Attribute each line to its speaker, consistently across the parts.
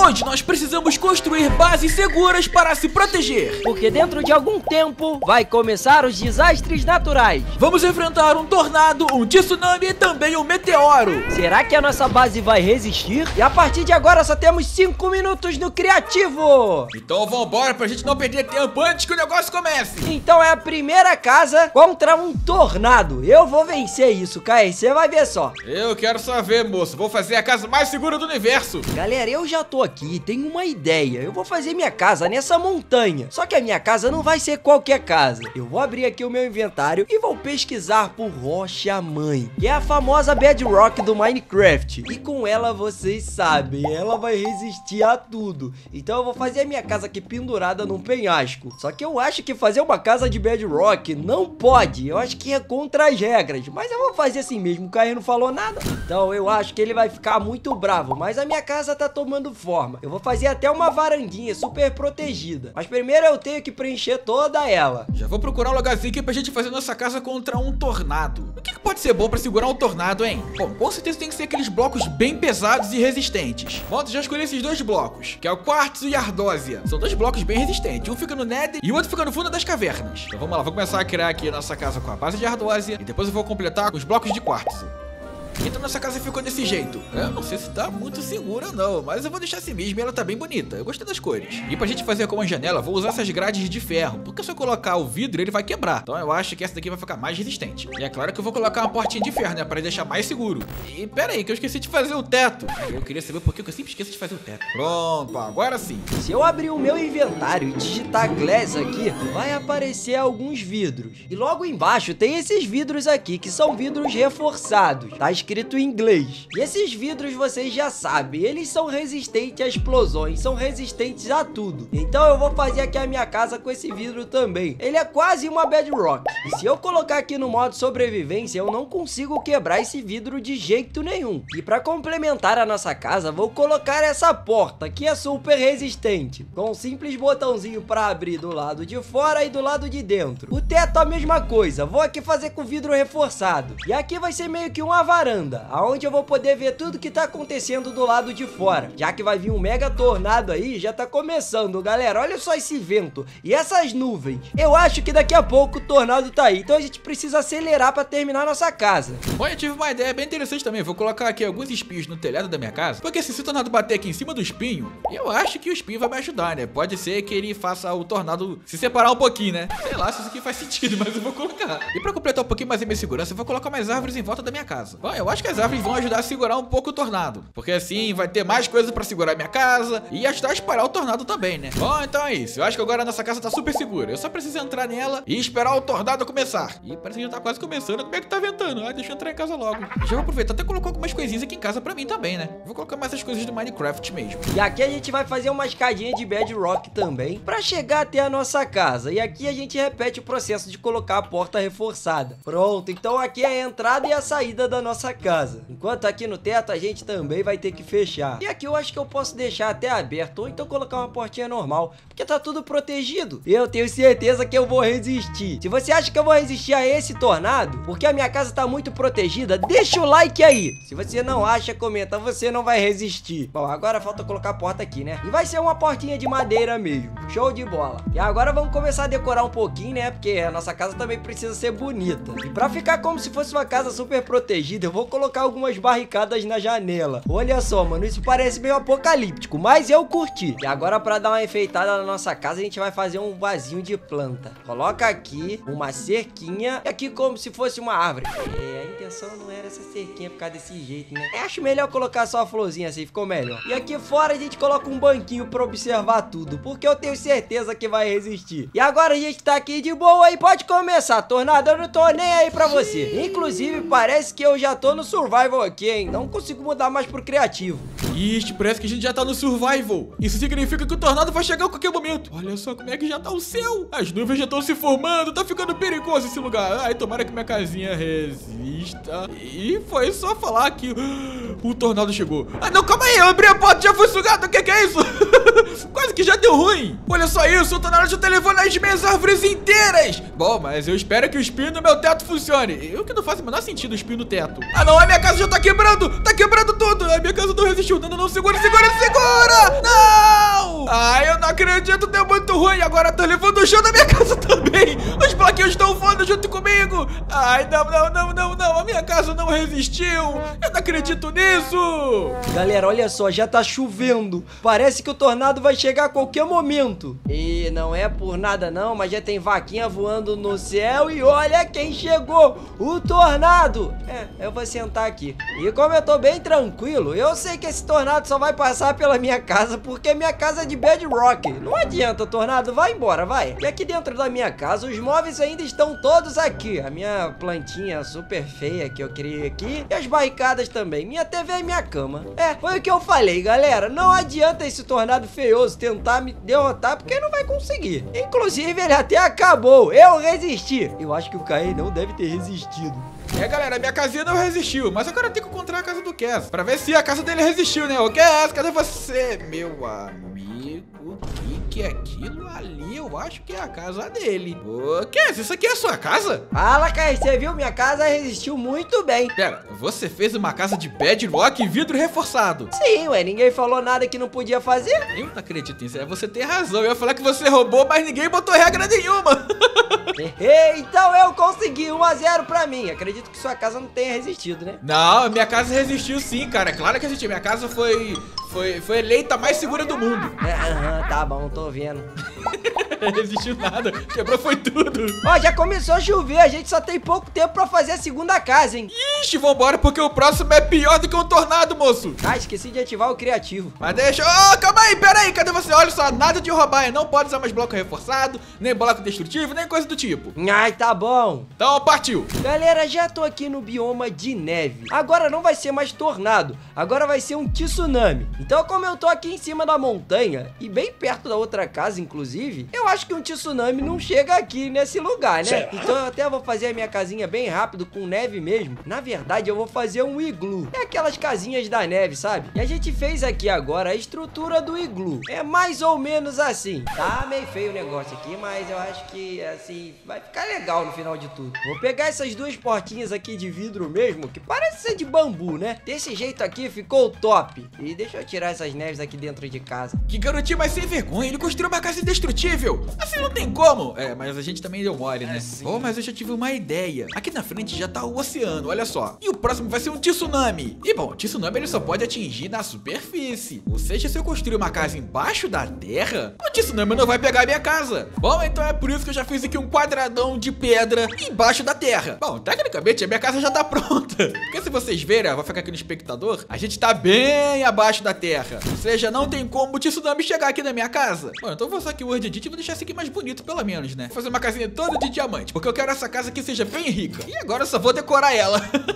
Speaker 1: Hoje nós precisamos construir bases seguras para se proteger,
Speaker 2: porque dentro de algum tempo vai começar os desastres naturais.
Speaker 1: Vamos enfrentar um tornado, um tsunami e também um meteoro.
Speaker 2: Será que a nossa base vai resistir? E a partir de agora só temos 5 minutos no criativo.
Speaker 1: Então vambora pra gente não perder tempo antes que o negócio comece.
Speaker 2: Então é a primeira casa contra um tornado. Eu vou vencer isso, Kai, você vai ver só.
Speaker 1: Eu quero só ver, moço. Vou fazer a casa mais segura do universo.
Speaker 2: Galera, eu já tô aqui, tenho uma ideia. Eu vou fazer minha casa nessa montanha. Só que a minha casa não vai ser qualquer casa. Eu vou abrir aqui o meu inventário e vou pesquisar por rocha-mãe, que é a famosa bedrock do Minecraft. E com ela, vocês sabem, ela vai resistir a tudo. Então eu vou fazer a minha casa aqui pendurada num penhasco. Só que eu acho que fazer uma casa de bedrock não pode. Eu acho que é contra as regras. Mas eu vou fazer assim mesmo, o Caio não falou nada. Então eu acho que ele vai ficar muito bravo. Mas a minha casa tá tomando forma. Eu vou fazer até uma varandinha super protegida. Mas primeiro eu tenho que preencher toda ela.
Speaker 1: Já vou procurar um lugarzinho aqui pra gente fazer nossa casa contra um tornado. O que pode ser bom pra segurar um tornado, hein? Bom, com certeza tem que ser aqueles blocos bem pesados e resistentes. Bom, já escolhi esses dois blocos, que é o quartzo e a ardósia. São dois blocos bem resistentes. Um fica no Nether e o outro fica no fundo das cavernas. Então vamos lá, vou começar a criar aqui a nossa casa com a base de ardósia e depois eu vou completar com os blocos de quartzo. Então nossa casa ficou desse jeito. Eu não sei se tá muito segura não, mas eu vou deixar assim mesmo e ela tá bem bonita. Eu gostei das cores. E pra gente fazer como a janela, vou usar essas grades de ferro, porque se eu colocar o vidro ele vai quebrar. Então eu acho que essa daqui vai ficar mais resistente. E é claro que eu vou colocar uma portinha de ferro, né, pra deixar mais seguro. E pera aí, que eu esqueci de fazer o teto. Eu queria saber por que eu sempre esqueço de fazer o teto. Pronto, agora sim.
Speaker 2: Se eu abrir o meu inventário e digitar glass aqui, vai aparecer alguns vidros. E logo embaixo tem esses vidros aqui, que são vidros reforçados. Tá escrito em inglês. E esses vidros vocês já sabem, eles são resistentes a explosões, são resistentes a tudo. Então eu vou fazer aqui a minha casa com esse vidro também. Ele é quase uma bedrock. E se eu colocar aqui no modo sobrevivência, eu não consigo quebrar esse vidro de jeito nenhum. E para complementar a nossa casa, vou colocar essa porta, que é super resistente, com um simples botãozinho para abrir do lado de fora e do lado de dentro. O teto a mesma coisa, vou aqui fazer com vidro reforçado. E aqui vai ser meio que uma varanda, aonde eu vou poder ver tudo que tá acontecendo do lado de fora. Já que vai vir um mega tornado aí, já tá começando, galera. Olha só esse vento e essas nuvens. Eu acho que daqui a pouco o tornado tá aí, então a gente precisa acelerar pra terminar nossa casa.
Speaker 1: Bom, eu tive uma ideia bem interessante também. Vou colocar aqui alguns espinhos no telhado da minha casa, porque se o tornado bater aqui em cima do espinho, eu acho que o espinho vai me ajudar, né? Pode ser que ele faça o tornado se separar um pouquinho, né? Sei lá se isso aqui faz sentido, mas eu vou colocar. E pra completar um pouquinho mais a minha segurança, eu vou colocar mais árvores em volta da minha casa. Bom, eu acho que as árvores vão ajudar a segurar um pouco o tornado, porque assim vai ter mais coisa pra segurar a minha casa e ajudar a espalhar o tornado também, né? Bom, então é isso. Eu acho que agora a nossa casa tá super segura. Eu só preciso entrar nela e esperar o tornado começar. E parece que já tá quase começando. Como é que tá ventando? Ah, deixa eu entrar em casa logo. Já vou aproveitar até colocar algumas coisinhas aqui em casa pra mim também, né? Vou colocar mais as coisas do Minecraft mesmo.
Speaker 2: E aqui a gente vai fazer uma escadinha de bedrock também pra chegar até a nossa casa. E aqui a gente repete o processo de colocar a porta reforçada. Pronto, então aqui é a entrada e a saída da nossa casa. Enquanto aqui no teto a gente também vai ter que fechar. E aqui eu acho que eu posso deixar até aberto, ou então colocar uma portinha normal, porque tá tudo protegido. Eu tenho certeza que eu vou resistir. Se você acha que eu vou resistir a esse tornado, porque a minha casa tá muito protegida, deixa o like aí. Se você não acha, comenta, você não vai resistir. Bom, agora falta colocar a porta aqui, né? E vai ser uma portinha de madeira mesmo. Show de bola. E agora vamos começar a decorar um pouquinho, né? Porque a nossa casa também precisa ser bonita. E pra ficar como se fosse uma casa super protegida, eu vou colocar algumas barricadas na janela. Olha só, mano, isso parece meio apocalíptico, mas eu curti. E agora pra dar uma enfeitada na nossa casa, a gente vai fazer um vasinho de planta. Coloca aqui uma cerquinha, e aqui como se fosse uma árvore. A intenção não era essa cerquinha ficar desse jeito, né? Eu acho melhor colocar só a florzinha assim, ficou melhor. E aqui fora a gente coloca um banquinho pra observar tudo, porque eu tenho certeza que vai resistir. E agora a gente tá aqui de boa e pode começar, tornado, eu não tô nem aí pra você. Inclusive, parece que eu já tô no survival aqui, hein? Não consigo mudar mais pro criativo.
Speaker 1: Ixi, parece que a gente já tá no survival. Isso significa que o tornado vai chegar a qualquer momento. Olha só como é que já tá o céu. As nuvens já estão se formando, tá ficando perigoso esse lugar. Ai, tomara que minha casinha resista. E foi só falar que o tornado chegou. Ah, não, calma aí, eu abri a porta e já fui sugado. O que é isso? Quase que já deu ruim. Olha só isso, o tornado já tá levando as minhas árvores inteiras. Bom, mas eu espero que o espinho no meu teto funcione. Eu que não faz o menor sentido o espinho no teto. Ah não, a minha casa já tá quebrando tudo. A minha casa não resistiu. Não, segura. Não! acredito, deu muito ruim. Agora tô levando o chão da minha casa também. Os bloquinhos estão voando junto comigo. Ai, não. A minha casa não resistiu. Eu não acredito nisso.
Speaker 2: Galera, olha só, já tá chovendo. Parece que o tornado vai chegar a qualquer momento. E não é por nada não, mas já tem vaquinha voando no céu. E olha quem chegou, o tornado. Eu vou sentar aqui. E como eu tô bem tranquilo, eu sei que esse tornado só vai passar pela minha casa, porque minha casa é de bedrock. Não adianta, tornado, vai embora, vai. E aqui dentro da minha casa, os móveis ainda estão todos aqui. A minha plantinha super feia que eu criei aqui, e as barricadas também, minha TV e minha cama. Foi o que eu falei, galera. Não adianta esse tornado feioso tentar me derrotar, porque não vai conseguir. Inclusive, ele até acabou. Eu resisti. Eu acho que o Caim não deve ter resistido.
Speaker 1: Galera, minha casinha não resistiu, mas agora eu tenho que encontrar a casa do Cass pra ver se a casa dele resistiu, né? Ô Cass, cadê você? Meu amigo, o que é aquilo ali? Eu acho que é a casa dele. Ô Cass, isso aqui é a sua casa?
Speaker 2: Fala, Caim, você viu? Minha casa resistiu muito bem.
Speaker 1: Pera, você fez uma casa de bedrock e vidro reforçado?
Speaker 2: Sim, ué, ninguém falou nada que não podia fazer.
Speaker 1: Eu não acredito nisso, você tem razão. Eu ia falar que você roubou, mas ninguém botou regra nenhuma.
Speaker 2: Então eu consegui 1-0 pra mim. Acredito que sua casa não tenha resistido, né?
Speaker 1: Não, minha casa resistiu sim, cara. É claro que resistiu. Minha casa foi eleita a mais segura do mundo.
Speaker 2: Tá bom, tô vendo.
Speaker 1: Resistiu nada, quebrou foi tudo.
Speaker 2: Ó, já começou a chover, a gente só tem pouco tempo pra fazer a segunda casa, hein?
Speaker 1: Ixi, vambora, porque o próximo é pior do que um tornado, moço.
Speaker 2: Esqueci de ativar o criativo.
Speaker 1: Mas deixa... calma aí, pera aí, cadê você? Olha só, nada de roubar, não pode usar mais bloco reforçado, nem bloco destrutivo, nem coisa do tipo.
Speaker 2: Ai, tá bom.
Speaker 1: Então, partiu.
Speaker 2: Galera, já tô aqui no bioma de neve. Agora não vai ser mais tornado, agora vai ser um tsunami. Então, como eu tô aqui em cima da montanha, e bem perto da outra casa, inclusive, eu acho que um tsunami não chega aqui nesse lugar, né? Então eu até vou fazer a minha casinha bem rápido, com neve mesmo. Na verdade, eu vou fazer um iglu. É aquelas casinhas da neve, sabe? E a gente fez aqui agora a estrutura do iglu. É mais ou menos assim. Tá meio feio o negócio aqui, mas eu acho que, assim, vai ficar legal no final de tudo. Vou pegar essas duas portinhas aqui de vidro mesmo, que parece ser de bambu, né? Desse jeito aqui ficou top. E deixa eu tirar essas neves aqui dentro de casa.
Speaker 1: Que garotinho mais sem vergonha, ele construiu uma casa indestrutível. Assim não tem como. Mas a gente também deu mole, né? Mas eu já tive uma ideia. Aqui na frente já tá o oceano, olha só. E o próximo vai ser um tsunami. E bom, o tsunami ele só pode atingir na superfície. Ou seja, se eu construir uma casa embaixo da terra, o tsunami não vai pegar a minha casa. Bom, então é por isso que eu já fiz aqui um quadradão de pedra embaixo da terra. Bom, tecnicamente a minha casa já tá pronta. Porque se vocês verem, vai ficar aqui no espectador, a gente tá bem abaixo da terra. Ou seja, não tem como o tsunami chegar aqui na minha casa. Bom, então eu vou usar aqui o Word Edit e vou deixar isso aqui mais bonito, pelo menos, né? Vou fazer uma casinha toda de diamante, porque eu quero essa casa que seja bem rica. E agora eu só vou decorar ela.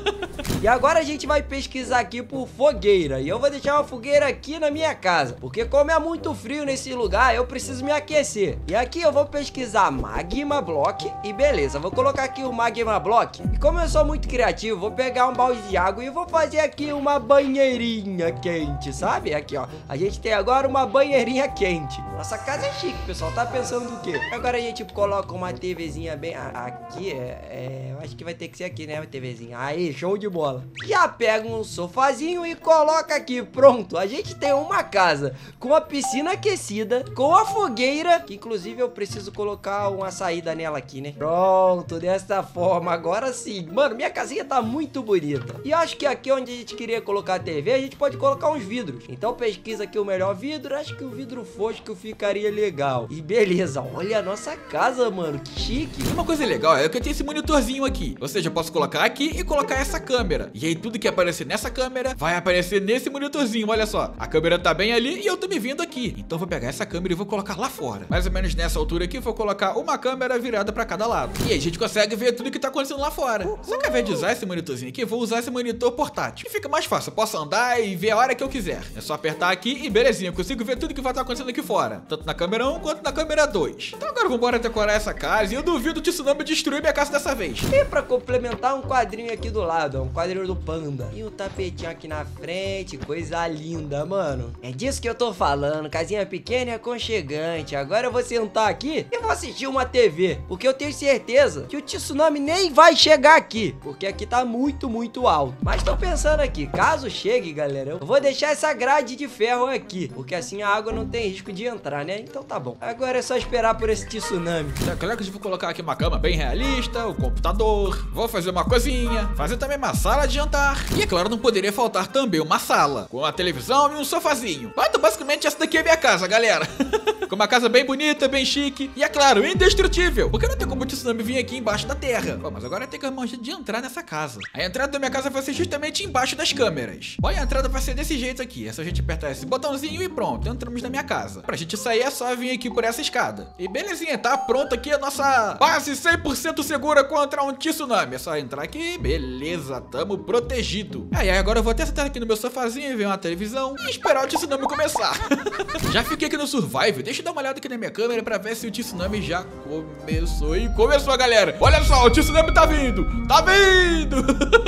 Speaker 2: E agora a gente vai pesquisar aqui por fogueira. E eu vou deixar uma fogueira aqui na minha casa, porque como é muito frio nesse lugar, eu preciso me aquecer. E aqui eu vou pesquisar Magma Block. E beleza, vou colocar aqui o Magma Block. E como eu sou muito criativo, vou pegar um balde de água e vou fazer aqui uma banheirinha quente, sabe? Aqui, ó, a gente tem agora uma banheirinha quente. Nossa casa é chique, pessoal, tá pensando o quê? Agora a gente coloca uma TVzinha bem... aqui eu acho que vai ter que ser aqui, né, a TVzinha. Aí, show de bola. Já pega um sofazinho e coloca aqui, pronto. A gente tem uma casa com a piscina aquecida, com a fogueira, que inclusive eu preciso colocar uma saída nela aqui, né? Pronto, dessa forma, agora sim. Mano, minha casinha tá muito bonita. E acho que aqui onde a gente queria colocar a TV, a gente pode colocar uns vidros. Então pesquisa aqui o melhor vidro, acho que o vidro fosco ficaria legal. E beleza, olha a nossa casa, mano, que chique.
Speaker 1: Uma coisa legal é que eu tenho esse monitorzinho aqui. Ou seja, eu posso colocar aqui e colocar essa câmera. E aí tudo que aparecer nessa câmera vai aparecer nesse monitorzinho, olha só. A câmera tá bem ali e eu tô me vendo aqui. Então eu vou pegar essa câmera e vou colocar lá fora. Mais ou menos nessa altura aqui, eu vou colocar uma câmera virada pra cada lado. E aí a gente consegue ver tudo que tá acontecendo lá fora. Só que ao invés de usar esse monitorzinho aqui, eu vou usar esse monitor portátil. E fica mais fácil, eu posso andar e ver a hora que eu quiser. É só apertar aqui e belezinha, eu consigo ver tudo que vai estar acontecendo aqui fora. Tanto na câmera 1 quanto na câmera câmera 2. Então agora vambora decorar essa casa e eu duvido o tsunami destruir minha casa dessa vez.
Speaker 2: E pra complementar, um quadrinho aqui do lado, ó, um quadrinho do panda. E um tapetinho aqui na frente, coisa linda, mano. É disso que eu tô falando, casinha pequena e aconchegante. Agora eu vou sentar aqui e vou assistir uma TV, porque eu tenho certeza que o tsunami nem vai chegar aqui, porque aqui tá muito, muito alto. Mas tô pensando aqui, caso chegue, galera, eu vou deixar essa grade de ferro aqui, porque assim a água não tem risco de entrar, né? Então tá bom. Agora é só esperar por esse tsunami.
Speaker 1: É claro que eu vou colocar aqui uma cama bem realista, o computador, vou fazer uma cozinha, fazer também uma sala de jantar. E é claro, não poderia faltar também uma sala, com a televisão e um sofazinho. Então basicamente essa daqui é minha casa, galera. Com uma casa bem bonita, bem chique e é claro, indestrutível, porque não tem como o tsunami vir aqui embaixo da terra. Bom, mas agora tem que arrumar um jeito de entrar nessa casa. A entrada da minha casa vai ser justamente embaixo das câmeras. Bom, a entrada vai ser desse jeito aqui, é só a gente apertar esse botãozinho e pronto, entramos na minha casa. Pra gente sair é só vir aqui por essa escada. E belezinha, tá pronto aqui a nossa base 100% segura contra um tsunami. É só entrar aqui, beleza, tamo protegido. Aí agora eu vou até sentar aqui no meu sofazinho, ver uma televisão e esperar o tsunami começar. Já fiquei aqui no Survival, deixa eu dar uma olhada aqui na minha câmera pra ver se o tsunami já começou. E começou, galera. Olha só, o tsunami tá vindo. Tá vindo.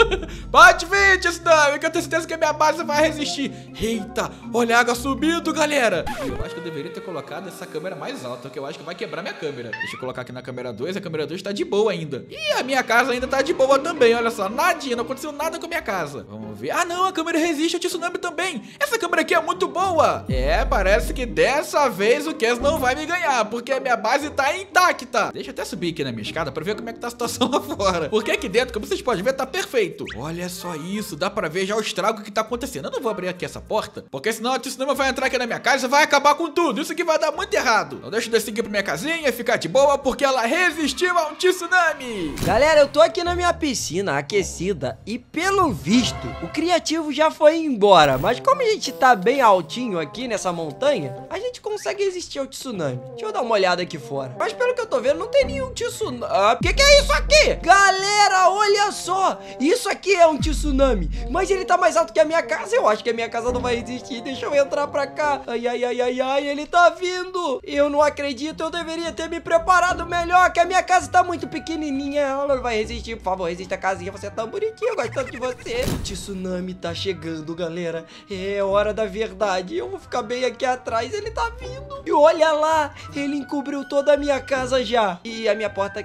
Speaker 1: Pode vir, tsunami, que eu tenho certeza que a minha base vai resistir. Eita, olha a água subindo, galera. Eu acho que eu deveria ter colocado essa câmera mais alta, porque eu acho que vai quebrar minha câmera. Deixa eu colocar aqui na câmera 2, a câmera 2 tá de boa ainda. E a minha casa ainda tá de boa também, olha só, nadinha, não aconteceu nada com a minha casa. Vamos ver. Ah não, a câmera resiste ao tsunami também. Essa câmera aqui é muito boa. É, parece que dessa vez o Kes não vai me ganhar, porque a minha base tá intacta. Deixa eu até subir aqui na minha escada pra ver como é que tá a situação lá fora. Porque aqui dentro, como vocês podem ver, tá perfeito. Olha só isso, dá pra ver já o estrago que tá acontecendo. Eu não vou abrir aqui essa porta, porque senão o tsunami vai entrar aqui na minha casa e vai acabar com tudo. Isso aqui vai dar muito errado. Então deixa eu descer aqui pra minha casinha e ficar de boa, porque ela resistiu a um tsunami.
Speaker 2: Galera, eu tô aqui na minha piscina aquecida e pelo visto o criativo já foi embora. Mas como a gente tá bem altinho aqui nessa montanha, a gente consegue resistir ao tsunami. Deixa eu dar uma olhada aqui fora. Mas pelo que eu tô vendo, não tem nenhum tsunami. Que é isso aqui? Galera, olha só. Isso aqui é um tsunami. Mas ele tá mais alto que a minha casa. Eu acho que a minha casa não vai resistir. Deixa eu entrar pra cá. Ai, ai, ai, ai, ai. Ele tá vindo. Eu não acredito. Eu deveria ter me preparado melhor, que a minha casa tá muito pequenininha. Ela não vai resistir. Por favor, resista a casinha. Você é tão bonitinho. Eu gosto tanto de você. O tsunami tá chegando, galera. É hora da verdade. Eu vou ficar bem aqui atrás. Ele tá vindo. E olha lá. Ele encobriu toda a minha casa já. E a minha porta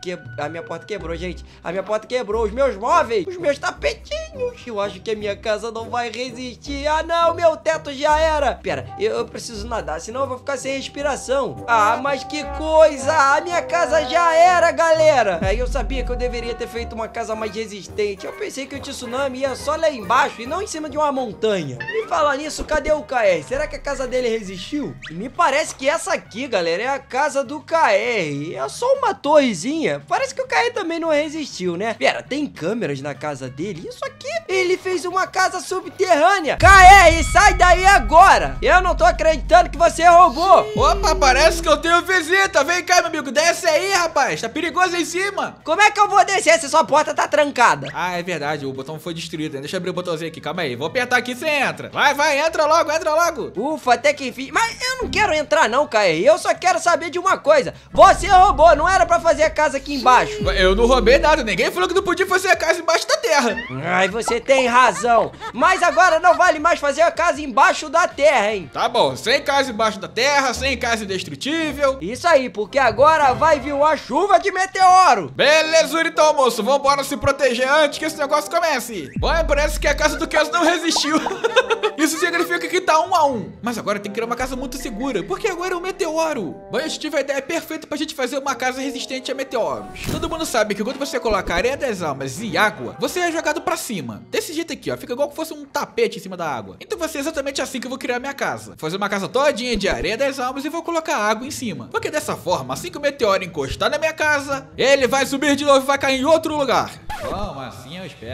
Speaker 2: a minha porta quebrou, gente. A minha porta quebrou. Os meus móveis. Os meus tapetinhos. Eu acho que a minha casa não vai resistir. Ah, não. Meu teto já era. Pera, eu preciso nadar, senão eu vou ficar sem respiração. Ah, mas que coisa. A minha casa já era, galera. Aí eu sabia que eu deveria ter feito uma casa mais resistente. Eu pensei que o tsunami ia só lá embaixo e não em cima de uma montanha. E falar nisso, cadê o KR? Será que a casa dele resistiu? E me parece que essa aqui, galera, é a casa do KR. É só uma torrezinha. Parece que o KR também não resistiu, né? Pera, tem câmeras na casa dele? Isso aqui? Ele fez uma casa subterrânea. KR, sai daí agora. Eu não tô acreditando que você roubou.
Speaker 1: Opa, parece que eu tenho visita. Vem cá, meu amigo, desce aí, rapaz. Tá perigoso aí em cima.
Speaker 2: Como é que eu vou descer se sua porta tá trancada?
Speaker 1: Ah, é verdade, o botão foi destruído, né? Deixa eu abrir o botãozinho aqui, calma aí. Vou apertar aqui e você entra. Vai, entra logo, entra logo.
Speaker 2: Ufa, até que enfim. Mas eu não quero entrar não, KR. Eu só quero saber de uma coisa. Você roubou, não era pra fazer a casa aqui embaixo.
Speaker 1: Eu não roubei nada, ninguém falou que não podia fazer a casa embaixo da terra.
Speaker 2: Ai, você tem razão. Mas agora não vale mais fazer a casa embaixo da terra, hein?
Speaker 1: Tá bom, sem casa embaixo da terra, sem casa indestrutível.
Speaker 2: Isso aí, porque agora vai vir uma chuva de meteoro.
Speaker 1: Beleza, então, moço, vambora se proteger antes que esse negócio comece. Bom, parece que a casa do Kes não resistiu. Isso significa que tá 1 a 1. Mas agora tem que criar uma casa muito segura, porque agora é um meteoro. Bom, eu tive a ideia perfeita pra gente fazer uma casa resistente a meteoros. Todo mundo sabe que quando você coloca areia das almas e água, você é jogado pra cima. Desse jeito aqui, ó, fica igual que fosse um tapete em cima da água. Então vai ser exatamente assim que eu vou criar minha casa. Vou fazer uma casa todinha de areia das almas e vou colocar água em cima. Porque dessa forma, assim que o meteoro encostar na minha casa, ele vai subir de novo e vai cair em outro lugar. Bom, assim eu espero.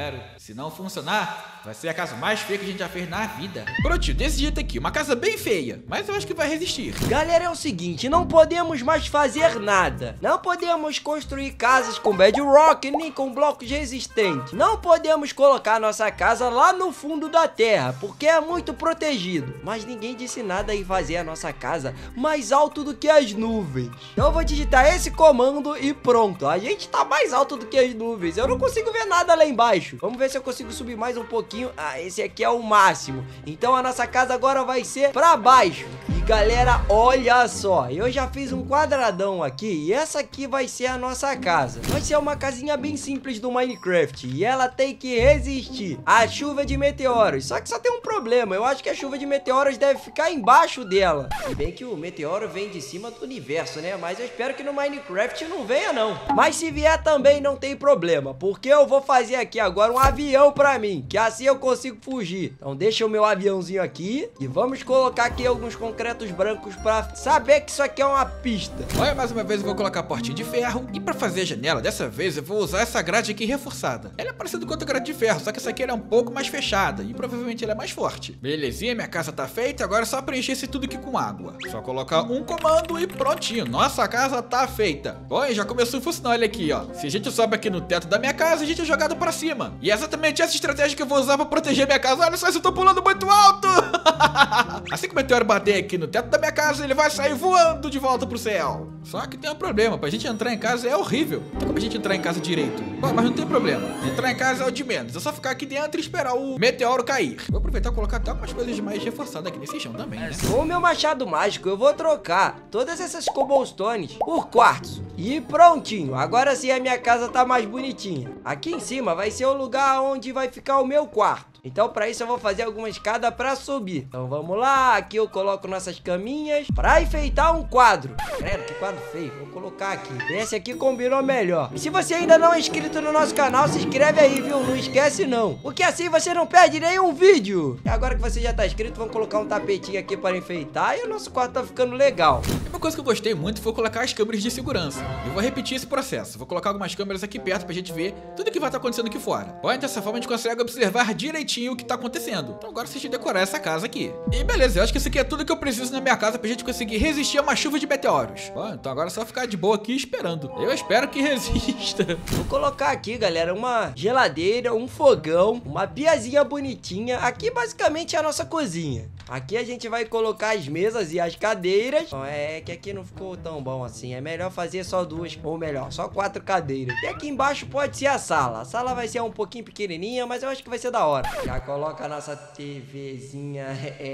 Speaker 1: Se não funcionar, vai ser a casa mais feia que a gente já fez na vida. Pronto, desse jeito aqui, uma casa bem feia, mas eu acho que vai resistir.
Speaker 2: Galera, é o seguinte, não podemos mais fazer nada. Não podemos construir casas com bedrock, nem com blocos resistentes. Não podemos colocar nossa casa lá no fundo da terra, porque é muito protegido. Mas ninguém disse nada em fazer a nossa casa mais alto do que as nuvens. Então eu vou digitar esse comando e pronto. A gente tá mais alto do que as nuvens. Eu não consigo ver nada lá embaixo. Vamos ver se eu consigo subir mais um pouquinho. Ah, esse aqui é o máximo. Então a nossa casa agora vai ser pra baixo. E galera, olha só, eu já fiz um quadradão aqui e essa aqui vai ser a nossa casa. Vai ser uma casinha bem simples do Minecraft e ela tem que resistir à chuva de meteoros. Só que só tem um problema, eu acho que a chuva de meteoros deve ficar embaixo dela. Se bem que o meteoro vem de cima do universo, né? Mas eu espero que no Minecraft não venha não. Mas se vier também não tem problema, porque eu vou fazer aqui agora um avião pra mim, que assim eu consigo fugir. Então deixa o meu aviãozinho aqui e vamos colocar aqui alguns concretos brancos pra saber que isso aqui é uma pista.
Speaker 1: Olha, mais uma vez eu vou colocar a portinha de ferro. E pra fazer a janela, dessa vez eu vou usar essa grade aqui reforçada. Ela é parecida com outra grade de ferro, só que essa aqui era um pouco mais fechada e provavelmente ela é mais forte. Belezinha, minha casa tá feita, agora é só preencher esse tudo aqui com água. Só colocar um comando e prontinho, nossa casa tá feita. Olha, já começou a funcionar, olha aqui, ó. Se a gente sobe aqui no teto da minha casa, a gente é jogado pra cima. E é exatamente essa estratégia que eu vou usar pra proteger minha casa. Olha só, eu tô pulando muito alto. Assim que o meteoro bater aqui no teto da minha casa, ele vai sair voando de volta pro céu. Só que tem um problema, pra gente entrar em casa é horrível. Não tem como a gente entrar em casa direito. Bom, mas não tem problema, entrar em casa é o de menos. É só ficar aqui dentro e esperar o meteoro cair. Vou aproveitar e colocar até algumas coisas mais reforçadas aqui nesse chão também, né?
Speaker 2: Com o meu machado mágico eu vou trocar todas essas cobblestones por quartzo. E prontinho, agora sim a minha casa tá mais bonitinha. Aqui em cima vai ser o lugar onde vai ficar o meu quarto. Então pra isso eu vou fazer alguma escada pra subir. Então vamos lá, aqui eu coloco nossas caminhas pra enfeitar um quadro. Credo, que quadro feio, vou colocar aqui. Esse aqui combinou melhor. E se você ainda não é inscrito no nosso canal, se inscreve aí, viu? Não esquece não, porque assim você não perde nenhum vídeo. E agora que você já tá inscrito, vamos colocar um tapetinho aqui para enfeitar e o nosso quarto tá ficando legal.
Speaker 1: Uma coisa que eu gostei muito foi colocar as câmeras de segurança. Eu vou repetir esse processo, vou colocar algumas câmeras aqui perto pra gente ver tudo que vai estar acontecendo aqui fora. Bom, dessa forma a gente consegue observar direitinho o que tá acontecendo. Então agora vocês decorar essa casa aqui. E beleza, eu acho que isso aqui é tudo que eu preciso na minha casa pra gente conseguir resistir a uma chuva de meteoros. Bom, então agora é só ficar de boa aqui esperando. Eu espero que resista.
Speaker 2: Vou colocar aqui, galera, uma geladeira, um fogão, uma piazinha bonitinha. Aqui basicamente é a nossa cozinha. Aqui a gente vai colocar as mesas e as cadeiras. É que aqui não ficou tão bom assim. É melhor fazer só duas, ou melhor, só 4 cadeiras. E aqui embaixo pode ser a sala. A sala vai ser um pouquinho pequenininha, mas eu acho que vai ser da hora. Já coloca a nossa TVzinha.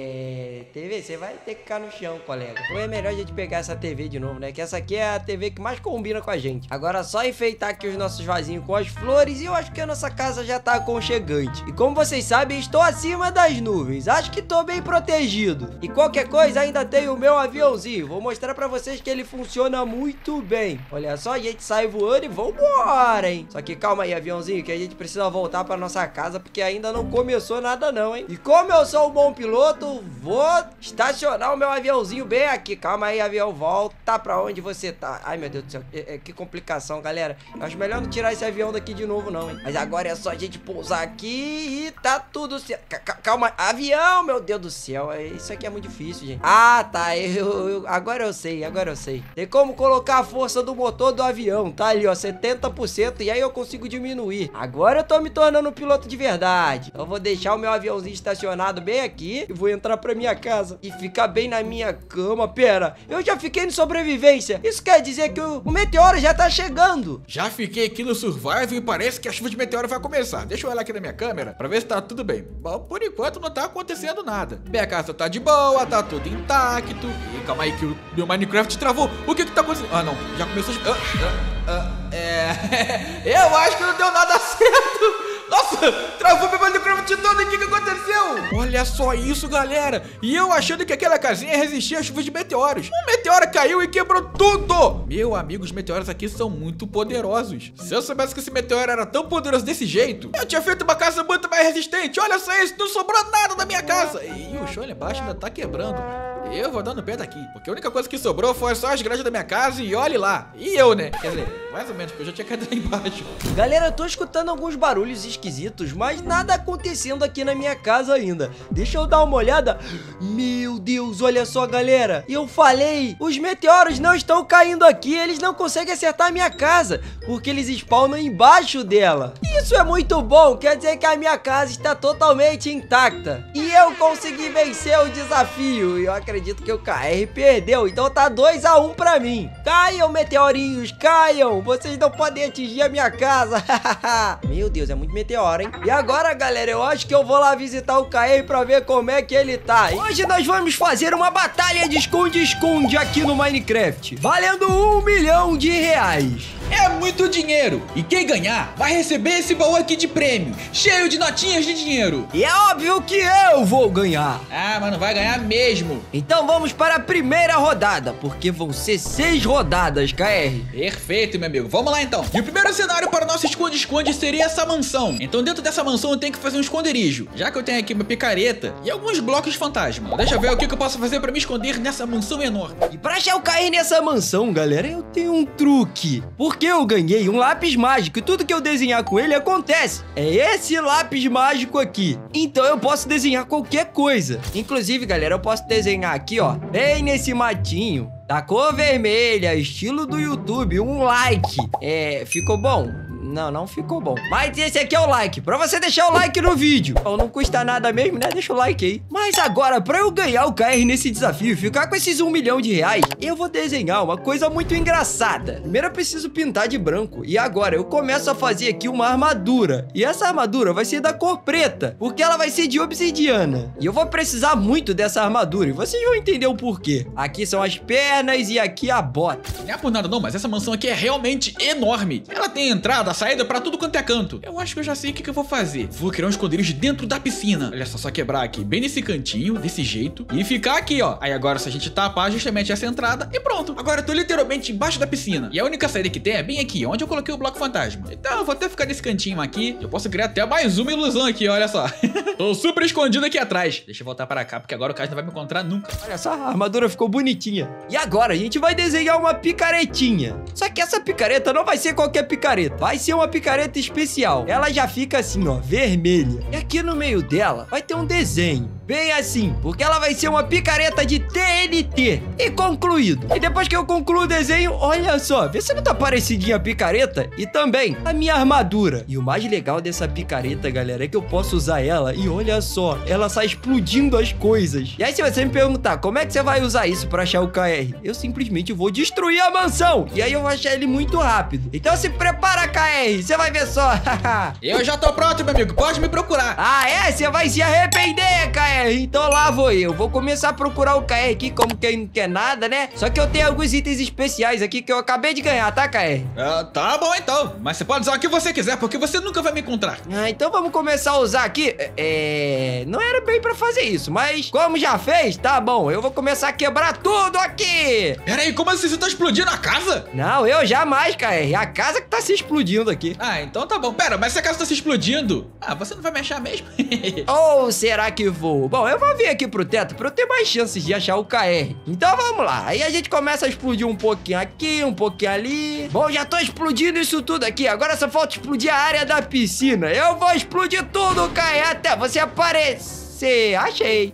Speaker 2: TV, você vai ter que ficar no chão, colega. Ou é melhor a gente pegar essa TV de novo, né? Que essa aqui é a TV que mais combina com a gente. Agora só enfeitar aqui os nossos vasinhos com as flores e eu acho que a nossa casa já tá aconchegante. E como vocês sabem, estou acima das nuvens. Acho que tô bem protegido. E qualquer coisa, ainda tem o meu aviãozinho. Vou mostrar pra vocês que ele funciona muito bem. Olha só, a gente sai voando e vambora, hein? Só que calma aí, aviãozinho, que a gente precisa voltar pra nossa casa, porque ainda não começou nada não, hein? E como eu sou um bom piloto, vou estacionar o meu aviãozinho bem aqui. Calma aí, avião, volta pra onde você tá. Ai, meu Deus do céu, que complicação, galera. Eu acho melhor não tirar esse avião daqui de novo não, hein? Mas agora é só a gente pousar aqui e tá tudo certo. Calma, avião, meu Deus do céu. Isso aqui é muito difícil, gente. Ah, tá, agora eu sei. Tem como colocar a força do motor do avião, tá ali, ó, 70%, e aí eu consigo diminuir. Agora eu tô me tornando um piloto de verdade. Eu vou deixar o meu aviãozinho estacionado bem aqui e vou entrar pra minha casa e ficar bem na minha cama. Pera, eu já fiquei no sobrevivência. Isso quer dizer que o meteoro já tá chegando.
Speaker 1: Já fiquei aqui no survival e parece que a chuva de meteoro vai começar. Deixa eu olhar aqui na minha câmera pra ver se tá tudo bem. Bom, por enquanto não tá acontecendo nada. Minha casa tá de boa, tá tudo intacto. E calma aí que o meu Minecraft travou. O que tá acontecendo? Ah, não, já começou a... Eu acho que não deu nada certo. Nossa, travou meu Minecraft todo. O que aconteceu? Olha só isso, galera. E eu achando que aquela casinha resistia às chuvas de meteoros. Um meteoro caiu e quebrou tudo. Meu amigo, os meteoros aqui são muito poderosos. Se eu soubesse que esse meteoro era tão poderoso desse jeito, eu tinha feito uma casa muito mais resistente. Olha só isso, não sobrou nada da minha casa. E o chão ali embaixo ainda tá quebrando. eu vou dando pé daqui, porque a única coisa que sobrou foi só as grades da minha casa e olhe lá. E eu, né? Quer dizer, mais ou menos, porque eu já tinha caído lá embaixo.
Speaker 2: Galera, eu tô escutando alguns barulhos esquisitos, mas nada acontecendo aqui na minha casa ainda. Deixa eu dar uma olhada. Meu Deus, olha só, galera. Eu falei, os meteoros não estão caindo aqui, eles não conseguem acertar a minha casa, porque eles spawnam embaixo dela. Isso é muito bom, quer dizer que a minha casa está totalmente intacta. E eu consegui vencer o desafio. E eu acredito que o KR perdeu, então tá 2 a 1 pra mim. Caiam, meteorinhos, caiam. Vocês não podem atingir a minha casa. Meu Deus, é muito meteoro, hein? E agora, galera, eu acho que eu vou lá visitar o KR pra ver como é que ele tá. Hoje nós vamos fazer uma batalha de esconde-esconde aqui no Minecraft, valendo R$1 milhão.
Speaker 1: É muito dinheiro! E quem ganhar vai receber esse baú aqui de prêmios, cheio de notinhas de dinheiro.
Speaker 2: E é óbvio que eu vou ganhar.
Speaker 1: Ah, mas não vai ganhar mesmo.
Speaker 2: Então vamos para a primeira rodada, porque vão ser 6 rodadas, KR.
Speaker 1: Perfeito, meu amigo. Vamos lá então. E o primeiro cenário para o nosso esconde-esconde seria essa mansão. Então dentro dessa mansão eu tenho que fazer um esconderijo, já que eu tenho aqui uma picareta e alguns blocos fantasma. Deixa eu ver o que eu posso fazer para me esconder nessa mansão enorme.
Speaker 2: E para achar o KR nessa mansão, galera, eu tenho um truque. Porque eu ganhei um lápis mágico e tudo que eu desenhar com ele acontece. É esse lápis mágico aqui. Então eu posso desenhar qualquer coisa. Inclusive, galera, eu posso desenhar aqui, ó, bem nesse matinho, da cor vermelha, estilo do YouTube, um like. Ficou bom? Não ficou bom. Mas esse aqui é o like, pra você deixar o like no vídeo. Bom, não custa nada mesmo, né? Deixa o like aí. Mas agora, pra eu ganhar o KR nesse desafio e ficar com esses R$1 milhão, eu vou desenhar uma coisa muito engraçada. Primeiro eu preciso pintar de branco. E agora eu começo a fazer aqui uma armadura. E essa armadura vai ser da cor preta, porque ela vai ser de obsidiana. E eu vou precisar muito dessa armadura, e vocês vão entender o porquê. Aqui são as pernas e aqui a bota.
Speaker 1: Não é por nada não, mas essa mansão aqui é realmente enorme. Ela tem entrada, saída pra tudo quanto é canto. Eu acho que eu já sei o que eu vou fazer. Vou criar um esconderijo dentro da piscina. Olha só quebrar aqui, bem nesse cantinho, desse jeito, e ficar aqui, ó. Aí agora se a gente tapar justamente essa entrada e pronto. Agora eu tô literalmente embaixo da piscina. E a única saída que tem é bem aqui, onde eu coloquei o bloco fantasma. Então eu vou até ficar nesse cantinho aqui. Eu posso criar até mais uma ilusão aqui, olha só. Tô super escondido aqui atrás. Deixa eu voltar para cá, porque agora o cara não vai me encontrar nunca.
Speaker 2: Olha só, a armadura ficou bonitinha. E agora a gente vai desenhar uma picaretinha. Só que essa picareta não vai ser qualquer picareta. Vai ser uma picareta especial. Ela já fica assim, ó, vermelha. E aqui no meio dela vai ter um desenho. Bem assim, porque ela vai ser uma picareta de TNT. E concluído. E depois que eu concluo o desenho, olha só, vê se não tá parecidinha a picareta e também a minha armadura. E o mais legal dessa picareta, galera, é que eu posso usar ela e olha só, ela sai explodindo as coisas. E aí se você me perguntar, como é que você vai usar isso pra achar o KR? Eu simplesmente vou destruir a mansão. E aí eu vou achar ele muito rápido. Então se prepara, KR, você vai ver só.
Speaker 1: Eu já tô pronto, meu amigo, pode me procurar.
Speaker 2: Ah, é? Você vai se arrepender, KR. Então lá vou eu. Vou começar a procurar o KR aqui como quem não quer nada, né? Só que eu tenho alguns itens especiais aqui que eu acabei de ganhar, tá, KR?
Speaker 1: Tá bom então. Mas você pode usar o que você quiser, porque você nunca vai me encontrar.
Speaker 2: Ah, então vamos começar a usar aqui. Não era bem pra fazer isso, mas como já fez, tá bom. Eu vou começar a quebrar tudo aqui.
Speaker 1: Pera aí, como assim você tá explodindo a casa?
Speaker 2: Não, eu jamais, KR. A casa que tá se explodindo aqui.
Speaker 1: Ah, então tá bom. Pera, mas se a casa tá se explodindo, você não vai me achar mesmo?
Speaker 2: Ou será que vou? Bom, eu vou vir aqui pro teto pra eu ter mais chances de achar o KR. Então vamos lá. Aí a gente começa a explodir um pouquinho aqui, um pouquinho ali. Bom, já tô explodindo isso tudo aqui. Agora só falta explodir a área da piscina. Eu vou explodir tudo, KR, até você aparecer. Achei.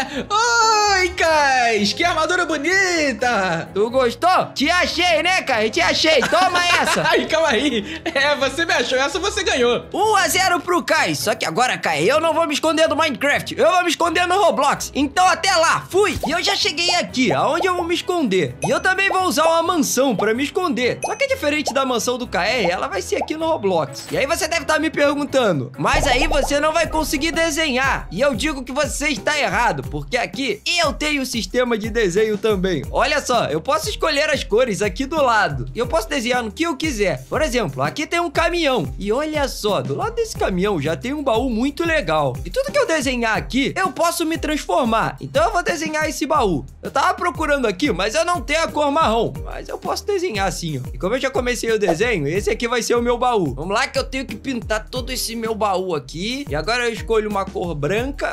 Speaker 1: Oi, Kais, que armadura bonita.
Speaker 2: Tu gostou? Te achei, né, Kai? Te achei. Toma essa.
Speaker 1: Ai, calma aí. Você me achou, essa você ganhou.
Speaker 2: 1-0 pro Kai. Só que agora, Kai, eu não vou me esconder no Minecraft. Eu vou me esconder no Roblox. Então até lá, fui. E eu já cheguei aqui, aonde eu vou me esconder. E eu também vou usar uma mansão pra me esconder. Só que diferente da mansão do KR, ela vai ser aqui no Roblox. E aí você deve estar me perguntando, mas aí você não vai conseguir desenhar. E eu digo que você está errado, porque aqui eu tenho um sistema de desenho também. Olha só, eu posso escolher as cores aqui do lado e eu posso desenhar no que eu quiser. Por exemplo, aqui tem um caminhão e olha só, do lado desse caminhão já tem um baú muito legal. E tudo que eu desenhar aqui, eu posso me transformar. Então eu vou desenhar esse baú. Eu tava procurando aqui, mas eu não tenho a cor marrom, mas eu posso desenhar assim, ó. E como eu já comecei o desenho, esse aqui vai ser o meu baú. Vamos lá que eu tenho que pintar todo esse meu baú aqui. E agora eu escolho uma cor branca.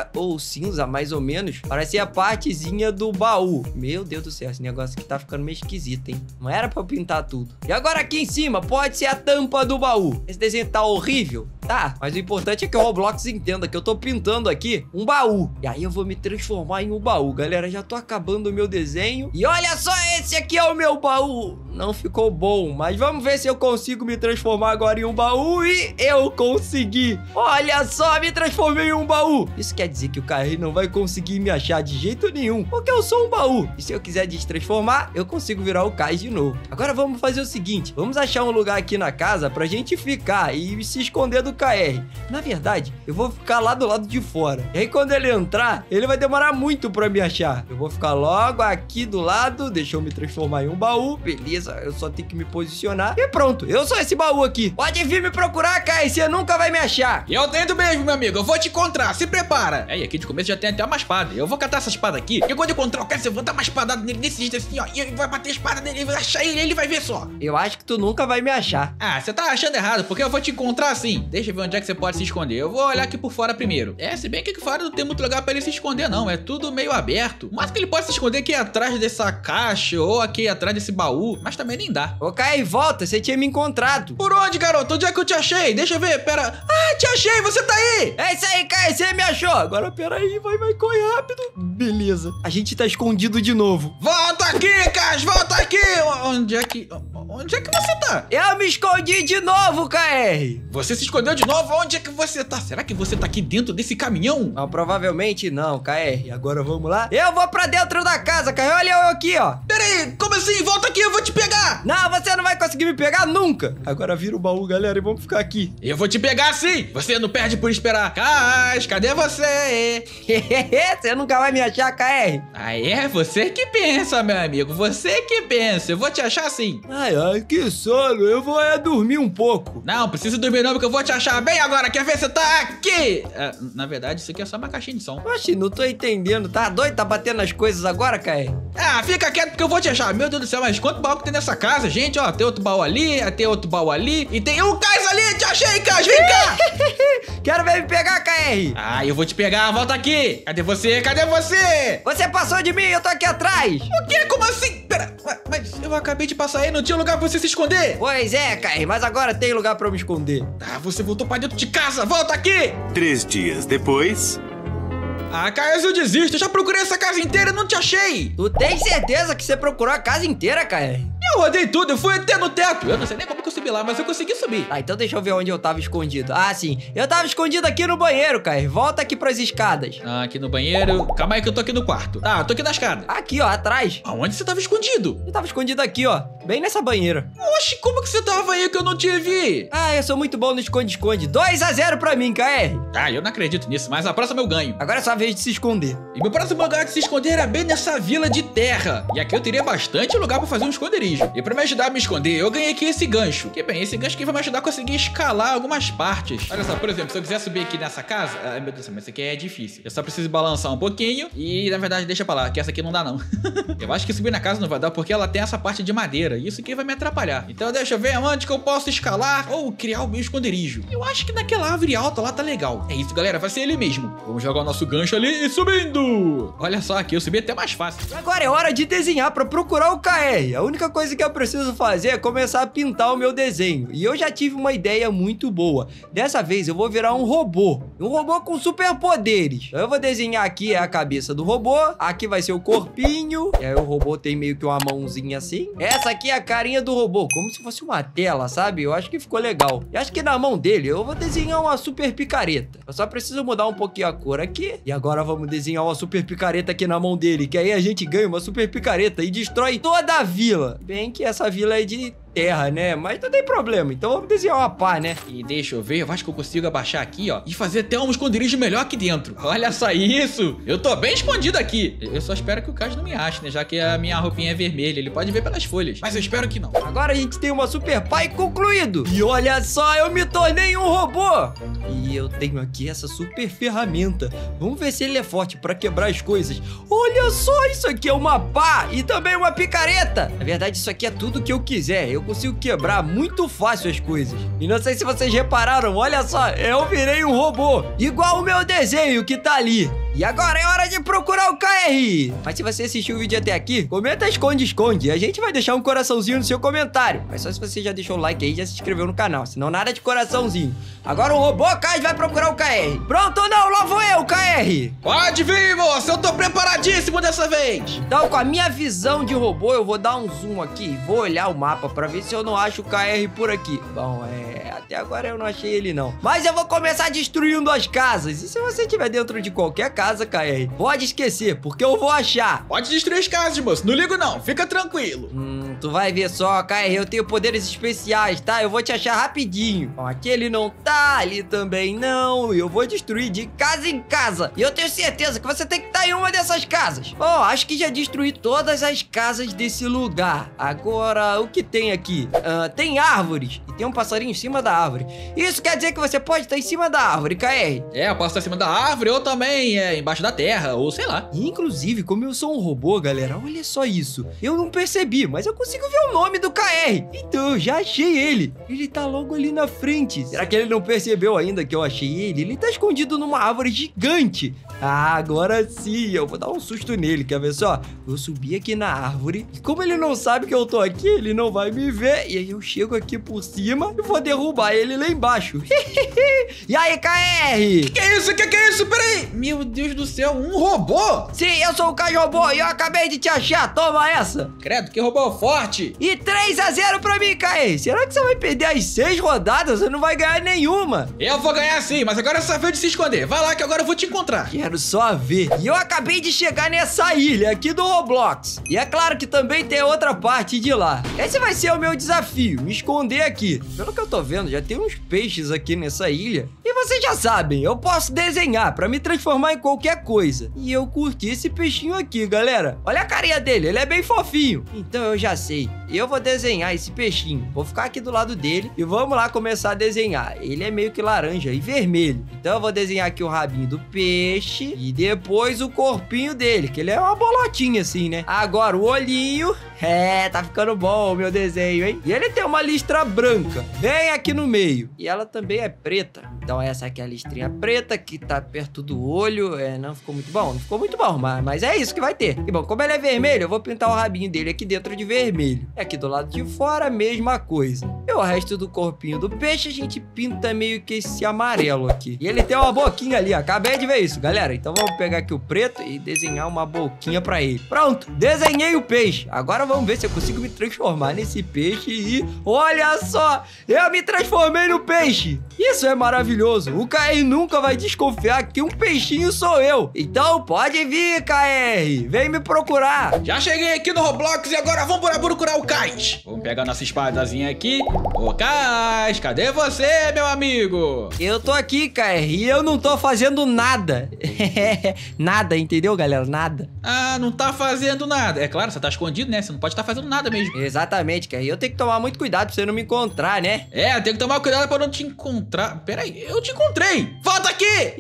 Speaker 2: ou cinza, mais ou menos. Parece a partezinha do baú. Meu Deus do céu, esse negócio aqui tá ficando meio esquisito, hein? Não era pra eu pintar tudo. E agora aqui em cima, pode ser a tampa do baú. Esse desenho tá horrível? Tá, mas o importante é que o Roblox entenda que eu tô pintando aqui um baú. E aí eu vou me transformar em um baú, galera. Já tô acabando o meu desenho. E olha só, esse aqui é o meu baú. Não ficou bom, mas vamos ver se eu consigo me transformar agora em um baú. E eu consegui. Olha só, me transformei em um baú. Isso quer dizer que o KR não vai conseguir me achar de jeito nenhum, porque eu sou um baú. E se eu quiser destransformar, eu consigo virar o Kai de novo. Agora vamos fazer o seguinte, vamos achar um lugar aqui na casa pra gente ficar e se esconder do KR. Na verdade, eu vou ficar lá do lado de fora. E aí quando ele entrar, ele vai demorar muito pra me achar. Eu vou ficar logo aqui do lado, deixa eu me transformar em um baú. Beleza, eu só tenho que me posicionar. E pronto, eu sou esse baú aqui. Pode vir me procurar, KR, você nunca vai me achar.
Speaker 1: E eu tento mesmo, meu amigo, eu vou te encontrar, se prepara. E aqui de começo já tem até uma espada. Eu vou catar essa espada aqui, e quando eu encontrar o cara, eu vou dar uma espadada nele desse jeito assim, ó. E ele vai bater a espada nele, ele vai achar ele vai ver só.
Speaker 2: Eu acho que tu nunca vai me achar.
Speaker 1: Ah, você tá achando errado, porque eu vou te encontrar assim. Deixa eu ver onde é que você pode se esconder. Eu vou olhar aqui por fora primeiro. Se bem que aqui fora não tem muito lugar pra ele se esconder, não. É tudo meio aberto. Mas que ele pode se esconder aqui atrás dessa caixa ou aqui atrás desse baú. Mas também nem dá.
Speaker 2: Ô, Kai, volta, você tinha me encontrado.
Speaker 1: Por onde, garoto? Onde é que eu te achei? Deixa eu ver, pera. Ah, te achei, você tá aí!
Speaker 2: É isso aí, Kai, você me achou. Agora, pera aí, vai correr rápido. Beleza. A gente tá escondido de novo.
Speaker 1: Volta aqui, Cas, volta aqui! Onde é que você tá?
Speaker 2: Eu me escondi de novo, KR.
Speaker 1: Você se escondeu de novo? Onde é que você tá? Será que você tá aqui dentro desse caminhão?
Speaker 2: Não, provavelmente não, KR. Agora vamos lá. Eu vou pra dentro da casa, KR. Olha eu aqui, ó.
Speaker 1: Pera aí, como assim? Volta aqui, eu vou te pegar.
Speaker 2: Não, você não vai conseguir me pegar nunca. Agora vira o baú, galera, e vamos ficar aqui.
Speaker 1: Eu vou te pegar sim. Você não perde por esperar. Cas, cadê você?
Speaker 2: Você nunca vai me achar, KR.
Speaker 1: Ah, é? Você que pensa, meu amigo. Você que pensa. Eu vou te achar sim.
Speaker 2: Ai, que sono. Eu vou dormir um pouco.
Speaker 1: Não, precisa dormir não, porque eu vou te achar bem agora. Quer ver se tá aqui? Na verdade, isso aqui é só uma caixinha de som.
Speaker 2: Oxi, não tô entendendo. Tá doido? Tá batendo as coisas agora, KR?
Speaker 1: Ah, fica quieto porque eu vou te achar. Meu Deus do céu, mas quanto baú que tem nessa casa, gente? Ó, tem outro baú ali, tem outro baú ali. E tem um Cas ali. Te achei, Cas. Vem cá.
Speaker 2: Quero ver me pegar, KR.
Speaker 1: Ah, eu vou te pegar. Volta aqui. Cadê você? Cadê você?
Speaker 2: Você passou de mim, eu tô aqui atrás.
Speaker 1: O quê? Como assim? Pera, mas eu acabei de passar aí, não tinha lugar pra você se esconder?
Speaker 2: Pois é, KR, mas agora tem lugar pra eu me esconder.
Speaker 1: Ah, você voltou pra dentro de casa, volta aqui!
Speaker 3: 3 dias depois...
Speaker 1: Ah, Caio, eu desisto, eu já procurei essa casa inteira e não te achei!
Speaker 2: Tu tem certeza que você procurou a casa inteira, KR?
Speaker 1: Eu rodei tudo, eu fui até no teto. Eu não sei nem como que eu subi lá, mas eu consegui subir.
Speaker 2: Ah, então deixa eu ver onde eu tava escondido. Ah, sim. Eu tava escondido aqui no banheiro, KR. Volta aqui pras escadas.
Speaker 1: Ah, aqui no banheiro. Calma aí que eu tô aqui no quarto. Tá, eu tô aqui na escada.
Speaker 2: Aqui, ó, atrás.
Speaker 1: Aonde você tava escondido?
Speaker 2: Eu tava escondido aqui, ó. Bem nessa banheira.
Speaker 1: Oxi, como que você tava aí que eu não te vi?
Speaker 2: Ah, eu sou muito bom no esconde-esconde. 2-0 pra mim, KR.
Speaker 1: Ah, eu não acredito nisso, mas a próxima eu ganho.
Speaker 2: Agora é sua vez de se esconder.
Speaker 1: E meu próximo lugar de se esconder era bem nessa vila de terra. E aqui eu teria bastante lugar pra fazer um esconderijo. E pra me ajudar a me esconder, eu ganhei aqui esse gancho. Que bem, esse gancho aqui vai me ajudar a conseguir escalar algumas partes. Olha só, por exemplo, se eu quiser subir aqui nessa casa... Ai, meu Deus do céu, mas isso aqui é difícil. Eu só preciso balançar um pouquinho. E, na verdade, deixa pra lá, que essa aqui não dá, não. Eu acho que subir na casa não vai dar, porque ela tem essa parte de madeira. E isso aqui vai me atrapalhar. Então deixa eu ver onde que eu posso escalar ou criar o meu esconderijo. Eu acho que naquela árvore alta lá tá legal. É isso, galera, vai ser ele mesmo. Vamos jogar o nosso gancho ali e subindo. Olha só, aqui eu subi até mais fácil.
Speaker 2: Agora é hora de desenhar pra procurar o KR. A única coisa que eu preciso fazer é começar a pintar o meu desenho. E eu já tive uma ideia muito boa. Dessa vez eu vou virar um robô. Um robô com superpoderes. Eu vou desenhar aqui a cabeça do robô. Aqui vai ser o corpinho. E aí o robô tem meio que uma mãozinha assim. Essa aqui é a carinha do robô, como se fosse uma tela, sabe? Eu acho que ficou legal. E acho que na mão dele eu vou desenhar uma super picareta. Eu só preciso mudar um pouquinho a cor aqui. E agora vamos desenhar uma super picareta aqui na mão dele, que aí a gente ganha uma super picareta e destrói toda a vila. Bem que essa vila é de terra, né? Mas não tem problema, então vamos desenhar uma pá, né?
Speaker 1: E deixa eu ver, eu acho que eu consigo abaixar aqui, ó, e fazer até um esconderijo melhor aqui dentro. Olha só isso! Eu tô bem escondido aqui. Eu só espero que o Cas não me ache, né? Já que a minha roupinha é vermelha, ele pode ver pelas folhas. Mas eu espero que não.
Speaker 2: Agora a gente tem uma super pá concluído. E olha só, eu me tornei um robô. E eu tenho aqui essa super ferramenta. Vamos ver se ele é forte pra quebrar as coisas. Olha só, isso aqui é uma pá e também uma picareta. Na verdade, isso aqui é tudo que eu quiser. Eu consigo quebrar muito fácil as coisas. E não sei se vocês repararam, olha só, eu virei um robô, igual o meu desenho que tá ali. E agora é hora de procurar o KR. Mas se você assistiu o vídeo até aqui, comenta esconde-esconde. A gente vai deixar um coraçãozinho no seu comentário. Mas só se você já deixou o like aí e já se inscreveu no canal. Senão nada de coraçãozinho. Agora o robô Kais vai procurar o KR. Pronto ou não? Lá vou eu, KR.
Speaker 1: Pode vir, moço. Eu tô preparadíssimo dessa vez.
Speaker 2: Então, com a minha visão de robô, eu vou dar um zoom aqui e vou olhar o mapa pra ver se eu não acho o KR por aqui. Bom, até agora eu não achei ele não. Mas eu vou começar destruindo as casas. E se você estiver dentro de qualquer casa, KR, pode esquecer, porque eu vou achar.
Speaker 1: Pode destruir as casas, moço. Não ligo não. Fica tranquilo.
Speaker 2: Tu vai ver só, KR, eu tenho poderes especiais, tá? Eu vou te achar rapidinho. Ó, aqui ele não tá, ali também não. Eu vou destruir de casa em casa. E eu tenho certeza que você tem que estar em uma dessas casas. Ó, acho que já destruí todas as casas desse lugar. Agora, o que tem aqui? Tem árvores. E tem um passarinho em cima da árvore. Isso quer dizer que você pode estar em cima da árvore, KR.
Speaker 1: Eu posso estar em cima da árvore ou também embaixo da terra, ou sei lá.
Speaker 2: Inclusive, como eu sou um robô, galera, olha só isso. Eu não percebi, mas eu consigo ver o nome do KR. Então, eu já achei ele. Ele tá logo ali na frente. Será que ele não percebeu ainda que eu achei ele? Ele tá escondido numa árvore gigante. Ah, agora sim, eu vou dar um susto nele, quer ver só? Eu subi aqui na árvore e como ele não sabe que eu tô aqui, ele não vai me ver. E aí eu chego aqui por cima e vou derrubar ele lá embaixo. E aí, KR?
Speaker 1: Que é isso? Que é isso? Peraí. Meu Deus do céu, um robô?
Speaker 2: Sim, eu sou o Kais Robô e eu acabei de te achar, toma essa.
Speaker 1: Credo, que robô forte.
Speaker 2: E 3-0 pra mim, KR. Será que você vai perder as 6 rodadas? Você não vai ganhar nenhuma.
Speaker 1: Eu vou ganhar sim, mas agora é só vez de se esconder. Vai lá que agora eu vou te encontrar.
Speaker 2: Quero só ver. E eu acabei de chegar nessa ilha aqui do Roblox. E é claro que também tem outra parte de lá. Esse vai ser o meu desafio, me esconder aqui. Pelo que eu tô vendo, já tem uns peixes aqui nessa ilha. E vocês já sabem, eu posso desenhar pra me transformar em qualquer coisa. E eu curti esse peixinho aqui, galera. Olha a carinha dele, ele é bem fofinho. Então eu já sei, eu vou desenhar esse peixinho. Vou ficar aqui do lado dele e vamos lá começar a desenhar. Ele é meio que laranja e vermelho. Então eu vou desenhar aqui o rabinho do peixe e depois o corpinho dele, que ele é uma bolotinha assim, né? Agora o olhinho. Tá ficando bom o meu desenho, hein? E ele tem uma listra branca, bem aqui no meio. E ela também é preta. Então essa aqui é a listrinha preta que tá perto do olho. Não ficou muito bom, não ficou muito bom, mas é isso que vai ter. E bom, como ele é vermelho, eu vou pintar o rabinho dele aqui dentro de vermelho. E aqui do lado de fora, a mesma coisa. E o resto do corpinho do peixe, a gente pinta meio que esse amarelo aqui. E ele tem uma boquinha ali, ó. Acabei de ver isso, galera. Então vamos pegar aqui o preto e desenhar uma boquinha pra ele. Pronto, desenhei o peixe. Agora vamos ver se eu consigo me transformar nesse peixe e... olha só, eu me transformei no peixe. Isso é maravilhoso. O KR nunca vai desconfiar que um peixinho sou eu. Então pode vir, KR. Vem me procurar.
Speaker 1: Já cheguei aqui no Roblox e agora vamos procurar o Kais. Vamos pegar nossa espadazinha aqui. Ô, Kais, cadê você, meu amigo?
Speaker 2: Eu tô aqui, KR, e eu não tô fazendo nada. Nada, entendeu, galera? Nada.
Speaker 1: Ah, não tá fazendo nada. É claro, você tá escondido, né? Você não pode estar fazendo nada mesmo.
Speaker 2: Exatamente, KR. Eu tenho que tomar muito cuidado pra você não me encontrar, né?
Speaker 1: Tem que tomar cuidado pra não te encontrar. Pera aí, eu te encontrei. Volta aqui!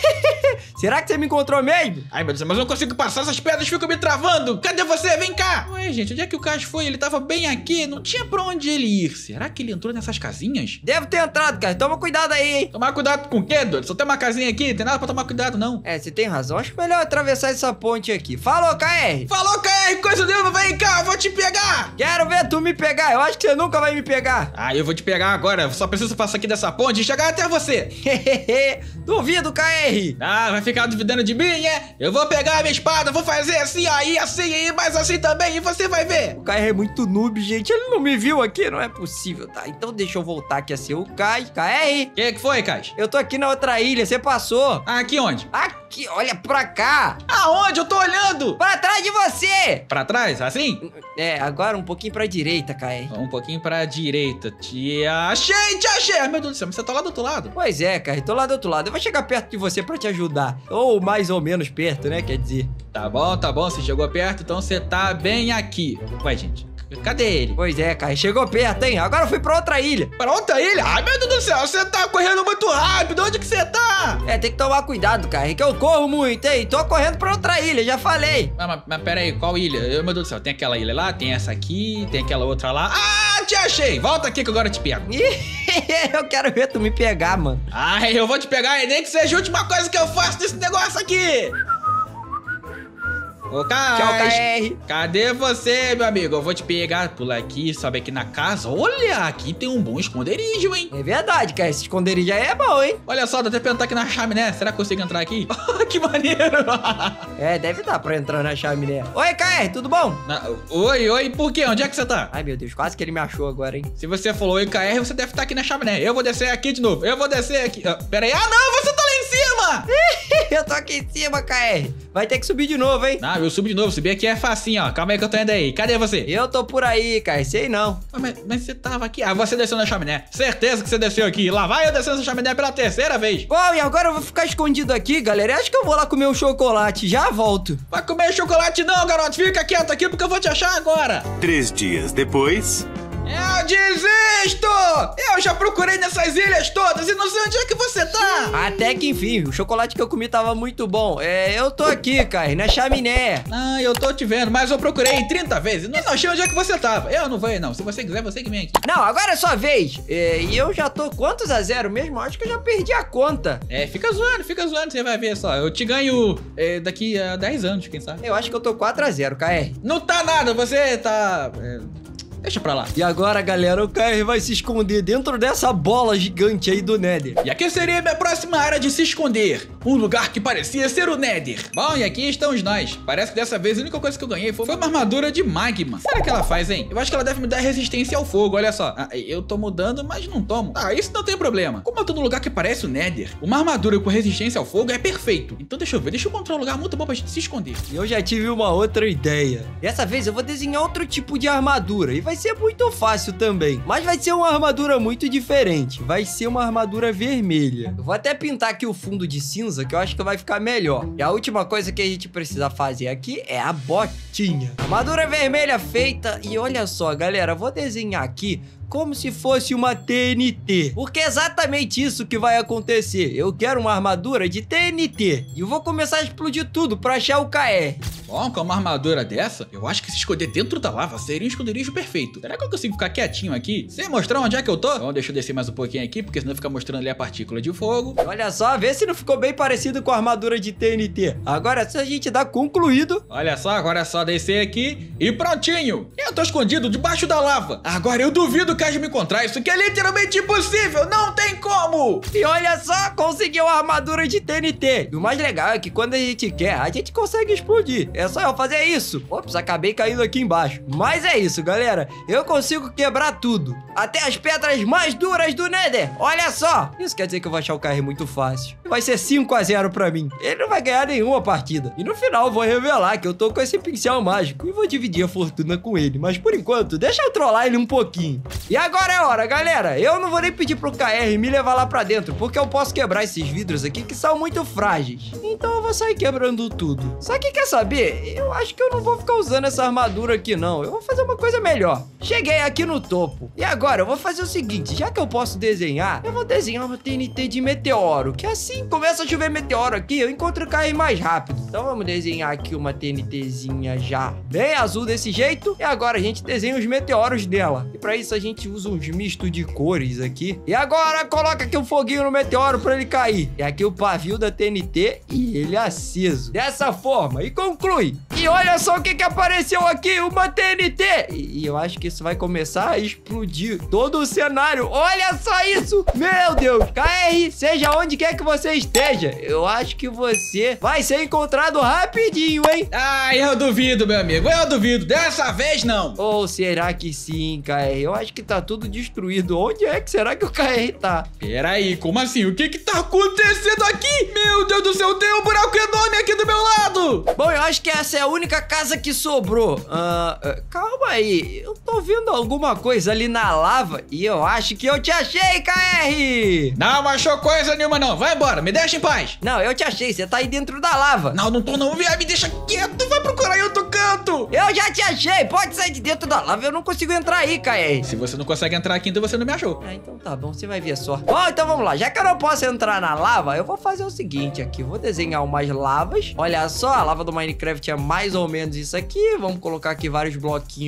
Speaker 2: Será que você me encontrou mesmo?
Speaker 1: Ai, meu Deus, mas eu não consigo passar, essas pedras ficam me travando. Cadê você? Vem cá. Ué, gente, onde é que o Kais foi? Ele tava bem aqui, não tinha pra onde ele ir. Será que ele entrou nessas casinhas?
Speaker 2: Deve ter entrado, cara. Toma cuidado aí, hein?
Speaker 1: Tomar cuidado com o quê, doido? Só tem uma casinha aqui, não tem nada pra tomar cuidado, não.
Speaker 2: Você tem razão. Acho melhor atravessar essa ponte aqui. Falou, KR!
Speaker 1: Falou, KR! Coisa nenhuma, vem cá, eu vou te pegar!
Speaker 2: Quero ver tu me pegar. Eu acho que você nunca vai me pegar.
Speaker 1: Eu vou te pegar agora. Eu só preciso passar aqui dessa ponte e chegar até você.
Speaker 2: Duvido, KR!
Speaker 1: Vai ficar duvidando de mim, é? Eu vou pegar a minha espada, vou fazer assim, aí, mas assim também, e você vai ver.
Speaker 2: O KR é muito noob, gente. Ele não me viu aqui, não é possível, tá? Então deixa eu voltar aqui a ser o Kais. KR!
Speaker 1: Que foi, Kais?
Speaker 2: Eu tô aqui na outra ilha, você passou.
Speaker 1: Aqui onde?
Speaker 2: Aqui, olha pra cá.
Speaker 1: Aonde? Eu tô olhando.
Speaker 2: Pra trás de você.
Speaker 1: Pra trás? Assim?
Speaker 2: Agora um pouquinho pra direita, KR.
Speaker 1: Um pouquinho pra direita. Te achei! Ai, meu Deus do céu, mas você tá lá do outro lado.
Speaker 2: Pois é, KR, tô lá do outro lado. Eu vou chegar perto de você pra te ajudar. Ou mais ou menos perto, né? Quer dizer.
Speaker 1: Tá bom, você chegou perto, então você tá bem aqui. Ué, gente, cadê ele?
Speaker 2: Pois é, KR, chegou perto, hein? Agora eu fui pra outra ilha.
Speaker 1: Pra outra ilha? Ai, meu Deus do céu, você tá correndo muito rápido. Onde que você tá?
Speaker 2: Tem que tomar cuidado, KR, que eu corro muito, hein? Tô correndo pra outra ilha, já falei.
Speaker 1: Mas pera aí, qual ilha? Meu Deus do céu, tem aquela ilha lá, tem essa aqui, tem aquela outra lá. te achei. Volta aqui que agora eu te pego.
Speaker 2: Eu quero ver tu me pegar, mano.
Speaker 1: Ai, eu vou te pegar e nem que seja a última coisa que eu faço desse negócio aqui. Ô, Kai.
Speaker 2: Tchau, KR.
Speaker 1: Cadê você, meu amigo? Eu vou te pegar. Pula aqui, sobe aqui na casa. Olha, aqui tem um bom esconderijo, hein?
Speaker 2: É verdade, cara. Esse esconderijo aí é bom, hein?
Speaker 1: Olha só, dá até pra entrar aqui na chaminé. Será que eu consigo entrar aqui? Que maneiro.
Speaker 2: É, deve dar pra entrar na chaminé. Oi, KR, tudo bom?
Speaker 1: Oi, por quê? Onde é que você tá?
Speaker 2: Ai, meu Deus, quase que ele me achou agora, hein?
Speaker 1: Se você falou oi, KR, você deve estar aqui na chaminé. Eu vou descer aqui de novo. Eu vou descer aqui. Pera aí. Ah, não, você tá lá em cima.
Speaker 2: Eu tô aqui em cima, KR. Vai ter que subir de novo, hein?
Speaker 1: Não, eu subo de novo. Subir aqui é facinho, ó. Calma aí que eu tô indo aí. Cadê você?
Speaker 2: Eu tô por aí, KR. Sei não.
Speaker 1: Mas você tava aqui. Ah, você desceu na chaminé. Certeza que você desceu aqui. Lá vai eu descendo essa chaminé pela terceira vez.
Speaker 2: Bom, e agora eu vou ficar escondido aqui, galera. Eu acho que eu vou lá comer um chocolate. Já volto.
Speaker 1: Vai comer chocolate não, garoto. Fica quieto aqui porque eu vou te achar agora.
Speaker 3: 3 dias depois.
Speaker 1: Eu desisto! Eu já procurei nessas ilhas todas e não sei onde é que você tá.
Speaker 2: Até que enfim, o chocolate que eu comi tava muito bom. Eu tô aqui, cara, na chaminé.
Speaker 1: Ah, eu tô te vendo, mas eu procurei 30 vezes e não achei onde é que você tava. Eu não vou aí, não. Se você quiser, você que vem aqui.
Speaker 2: Não, agora é sua vez. E eu já tô quantos a 0 mesmo? Acho que eu já perdi a conta.
Speaker 1: Fica zoando, você vai ver só. Eu te ganho daqui a 10 anos, quem sabe.
Speaker 2: Eu acho que eu tô 4-0, KR.
Speaker 1: Não tá nada, você tá... Deixa pra lá.
Speaker 2: E agora, galera, o KR vai se esconder dentro dessa bola gigante aí do Nether.
Speaker 1: E aqui seria a minha próxima área de se esconder. Um lugar que parecia ser o Nether. Bom, e aqui estamos nós. Parece que dessa vez a única coisa que eu ganhei foi uma armadura de magma. Será que ela faz, hein? Eu acho que ela deve me dar resistência ao fogo, olha só. Eu tô mudando, mas não tomo. Isso não tem problema. Como eu tô num lugar que parece o Nether, uma armadura com resistência ao fogo é perfeito. Então deixa eu ver, deixa eu encontrar um lugar muito bom pra gente se esconder.
Speaker 2: Eu já tive uma outra ideia. Dessa vez eu vou desenhar outro tipo de armadura e vai ser muito fácil também, mas vai ser uma armadura muito diferente. Vai ser uma armadura vermelha. Eu vou até pintar aqui o fundo de cinza, que eu acho que vai ficar melhor. E a última coisa que a gente precisa fazer aqui é a botinha. Armadura vermelha feita. E olha só, galera, eu vou desenhar aqui como se fosse uma TNT, porque é exatamente isso que vai acontecer. Eu quero uma armadura de TNT e eu vou começar a explodir tudo pra achar o KR.
Speaker 1: Bom, com uma armadura dessa, eu acho que se esconder dentro da lava seria um esconderijo perfeito. Será que eu consigo ficar quietinho aqui sem mostrar onde é que eu tô? Então deixa eu descer mais um pouquinho aqui, porque senão fica mostrando ali a partícula de fogo.
Speaker 2: Olha só, vê se não ficou bem parecido com a armadura de TNT. Agora, se a gente dá concluído...
Speaker 1: Olha só, agora é só descer aqui e prontinho. Eu tô escondido debaixo da lava. Agora eu duvido que haja me encontrar. Isso aqui é literalmente impossível. Não tem como.
Speaker 2: E olha só, conseguiu a armadura de TNT. E o mais legal é que quando a gente quer, a gente consegue explodir. É só eu fazer isso. Ops, acabei caindo aqui embaixo. Mas é isso, galera. Eu consigo quebrar tudo. Até as pedras mais duras do Nether. Olha só. Isso quer dizer que eu vou achar o KR muito fácil. Vai ser 5-0 pra mim. Ele não vai ganhar nenhuma partida. E no final eu vou revelar que eu tô com esse pincel mágico e vou dividir a fortuna com ele. Mas por enquanto, deixa eu trollar ele um pouquinho. E agora é a hora, galera. Eu não vou nem pedir pro KR me levar lá pra dentro, porque eu posso quebrar esses vidros aqui que são muito frágeis. Então eu vou sair quebrando tudo. Só que quer saber? Eu acho que eu não vou ficar usando essa armadura aqui, não. Eu vou fazer uma coisa melhor. Cheguei aqui no topo. E agora eu vou fazer o seguinte, já que eu posso desenhar, eu vou desenhar uma TNT de meteoro, que assim começa a chover meteoro aqui, eu encontro o KR mais rápido. Então vamos desenhar aqui uma TNTzinha já bem azul desse jeito. E agora a gente desenha os meteoros dela. E pra isso a gente usa uns mistos de cores aqui. E agora coloca aqui um foguinho no meteoro pra ele cair. E aqui o pavio da TNT e ele aceso. Dessa forma. E conclui. E olha só o que apareceu aqui. Uma TNT. E eu acho que isso vai começar a explodir todo o cenário. Olha só isso. Meu Deus. KR, seja onde quer que você esteja, eu acho que você vai ser encontrado rapidinho, hein?
Speaker 1: Eu duvido, meu amigo. Eu duvido. Dessa vez não.
Speaker 2: Ou será que sim, KR? Eu acho que tá tudo destruído. Onde é que será que o KR tá?
Speaker 1: Peraí, como assim? O que tá acontecendo aqui? Meu Deus do céu, tem um buraco enorme aqui do meu lado.
Speaker 2: Bom, eu acho que essa é a única casa que sobrou. Calma aí. Eu tô vendo alguma coisa ali na lava e eu acho que eu te achei, KR.
Speaker 1: Não achou coisa nenhuma, não. Vai embora, me deixa em paz.
Speaker 2: Não, eu te achei. Você tá aí dentro da lava.
Speaker 1: Não tô não. Me deixa quieto. Vai procurar em outro canto.
Speaker 2: Eu já te achei. Pode sair de dentro da lava. Eu não consigo entrar aí, KR.
Speaker 1: Se você não consegue entrar aqui, então você não me achou.
Speaker 2: Então tá bom. Você vai ver só. Bom, então vamos lá. Já que eu não posso entrar na lava, eu vou fazer o seguinte aqui. Eu vou desenhar umas lavas. Olha só, a lava do Minecraft é mais ou menos isso aqui. Vamos colocar aqui vários bloquinhos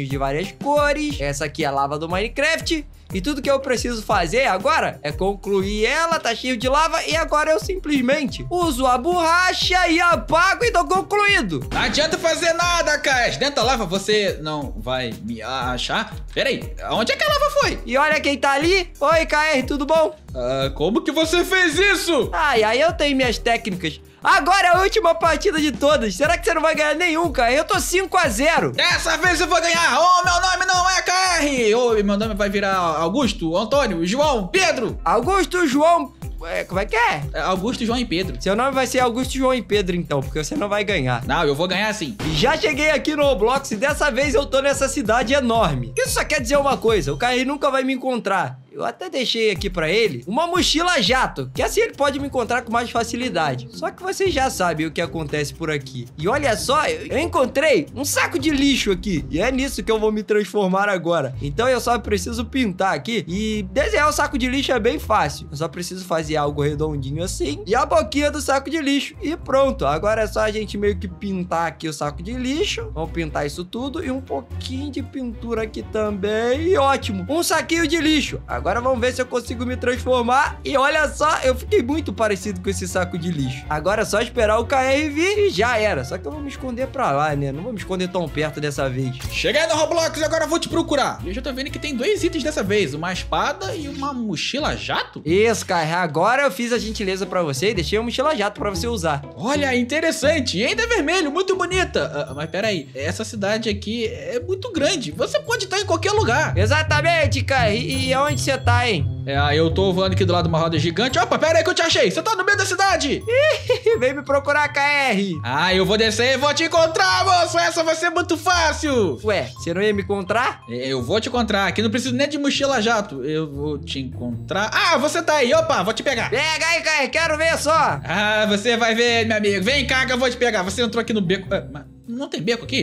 Speaker 2: de várias cores. Essa aqui é a lava do Minecraft. E tudo que eu preciso fazer agora é concluir ela, tá cheio de lava. E agora eu simplesmente uso a borracha e apago e tô concluído.
Speaker 1: Não adianta fazer nada, Cash. Dentro da lava você não vai me achar. Pera aí, onde é que a lava foi?
Speaker 2: E olha quem tá ali. Oi, KR, tudo bom?
Speaker 1: Como que você fez isso?
Speaker 2: Ai, eu tenho minhas técnicas. Agora é a última partida de todas. Será que você não vai ganhar nenhum, KR? Eu tô 5-0.
Speaker 1: Dessa vez eu vou ganhar. Meu nome não é KR. Meu nome vai virar Augusto, Antônio, João, Pedro.
Speaker 2: Augusto, João... como é que é?
Speaker 1: Augusto, João e Pedro.
Speaker 2: Seu nome vai ser Augusto, João e Pedro, então, porque você não vai ganhar.
Speaker 1: Não, eu vou ganhar sim.
Speaker 2: Já cheguei aqui no Roblox e dessa vez eu tô nessa cidade enorme. Isso só quer dizer uma coisa, o KR nunca vai me encontrar. Eu até deixei aqui pra ele uma mochila jato, que assim ele pode me encontrar com mais facilidade. Só que vocês já sabem o que acontece por aqui. E olha só, eu encontrei um saco de lixo aqui. E é nisso que eu vou me transformar agora. Então eu só preciso pintar aqui. E desenhar o saco de lixo é bem fácil. Eu só preciso fazer algo redondinho assim. E a boquinha do saco de lixo. E pronto, agora é só a gente meio que pintar aqui o saco de lixo. Vamos pintar isso tudo. E um pouquinho de pintura aqui também. E ótimo, um saquinho de lixo. Agora vamos ver se eu consigo me transformar. E olha só, eu fiquei muito parecido com esse saco de lixo. Agora é só esperar o KR vir e já era. Só que eu vou me esconder pra lá, né? Não vou me esconder tão perto dessa vez.
Speaker 1: Cheguei no Roblox e agora eu vou te procurar. Eu já tô vendo que tem 2 itens dessa vez. Uma espada e uma mochila jato.
Speaker 2: Isso, KR. Agora eu fiz a gentileza pra você e deixei uma mochila jato pra você usar.
Speaker 1: Olha, interessante. E ainda é vermelho, muito bonita. Mas peraí, essa cidade aqui é muito grande. Você pode estar em qualquer lugar.
Speaker 2: Exatamente, KR. E onde você tá, hein?
Speaker 1: Eu tô voando aqui do lado de uma roda gigante. Opa, pera aí que eu te achei. Você tá no meio da cidade.
Speaker 2: Vem me procurar, KR.
Speaker 1: Eu vou descer e vou te encontrar, moço. Essa vai ser muito fácil.
Speaker 2: Ué, você não ia me encontrar?
Speaker 1: Eu vou te encontrar. Aqui não preciso nem de mochila jato. Eu vou te encontrar. Você tá aí. Opa, vou te pegar.
Speaker 2: Pega aí, KR. Quero ver só.
Speaker 1: Você vai ver, meu amigo. Vem cá que eu vou te pegar. Você entrou aqui no beco. Não tem beco aqui?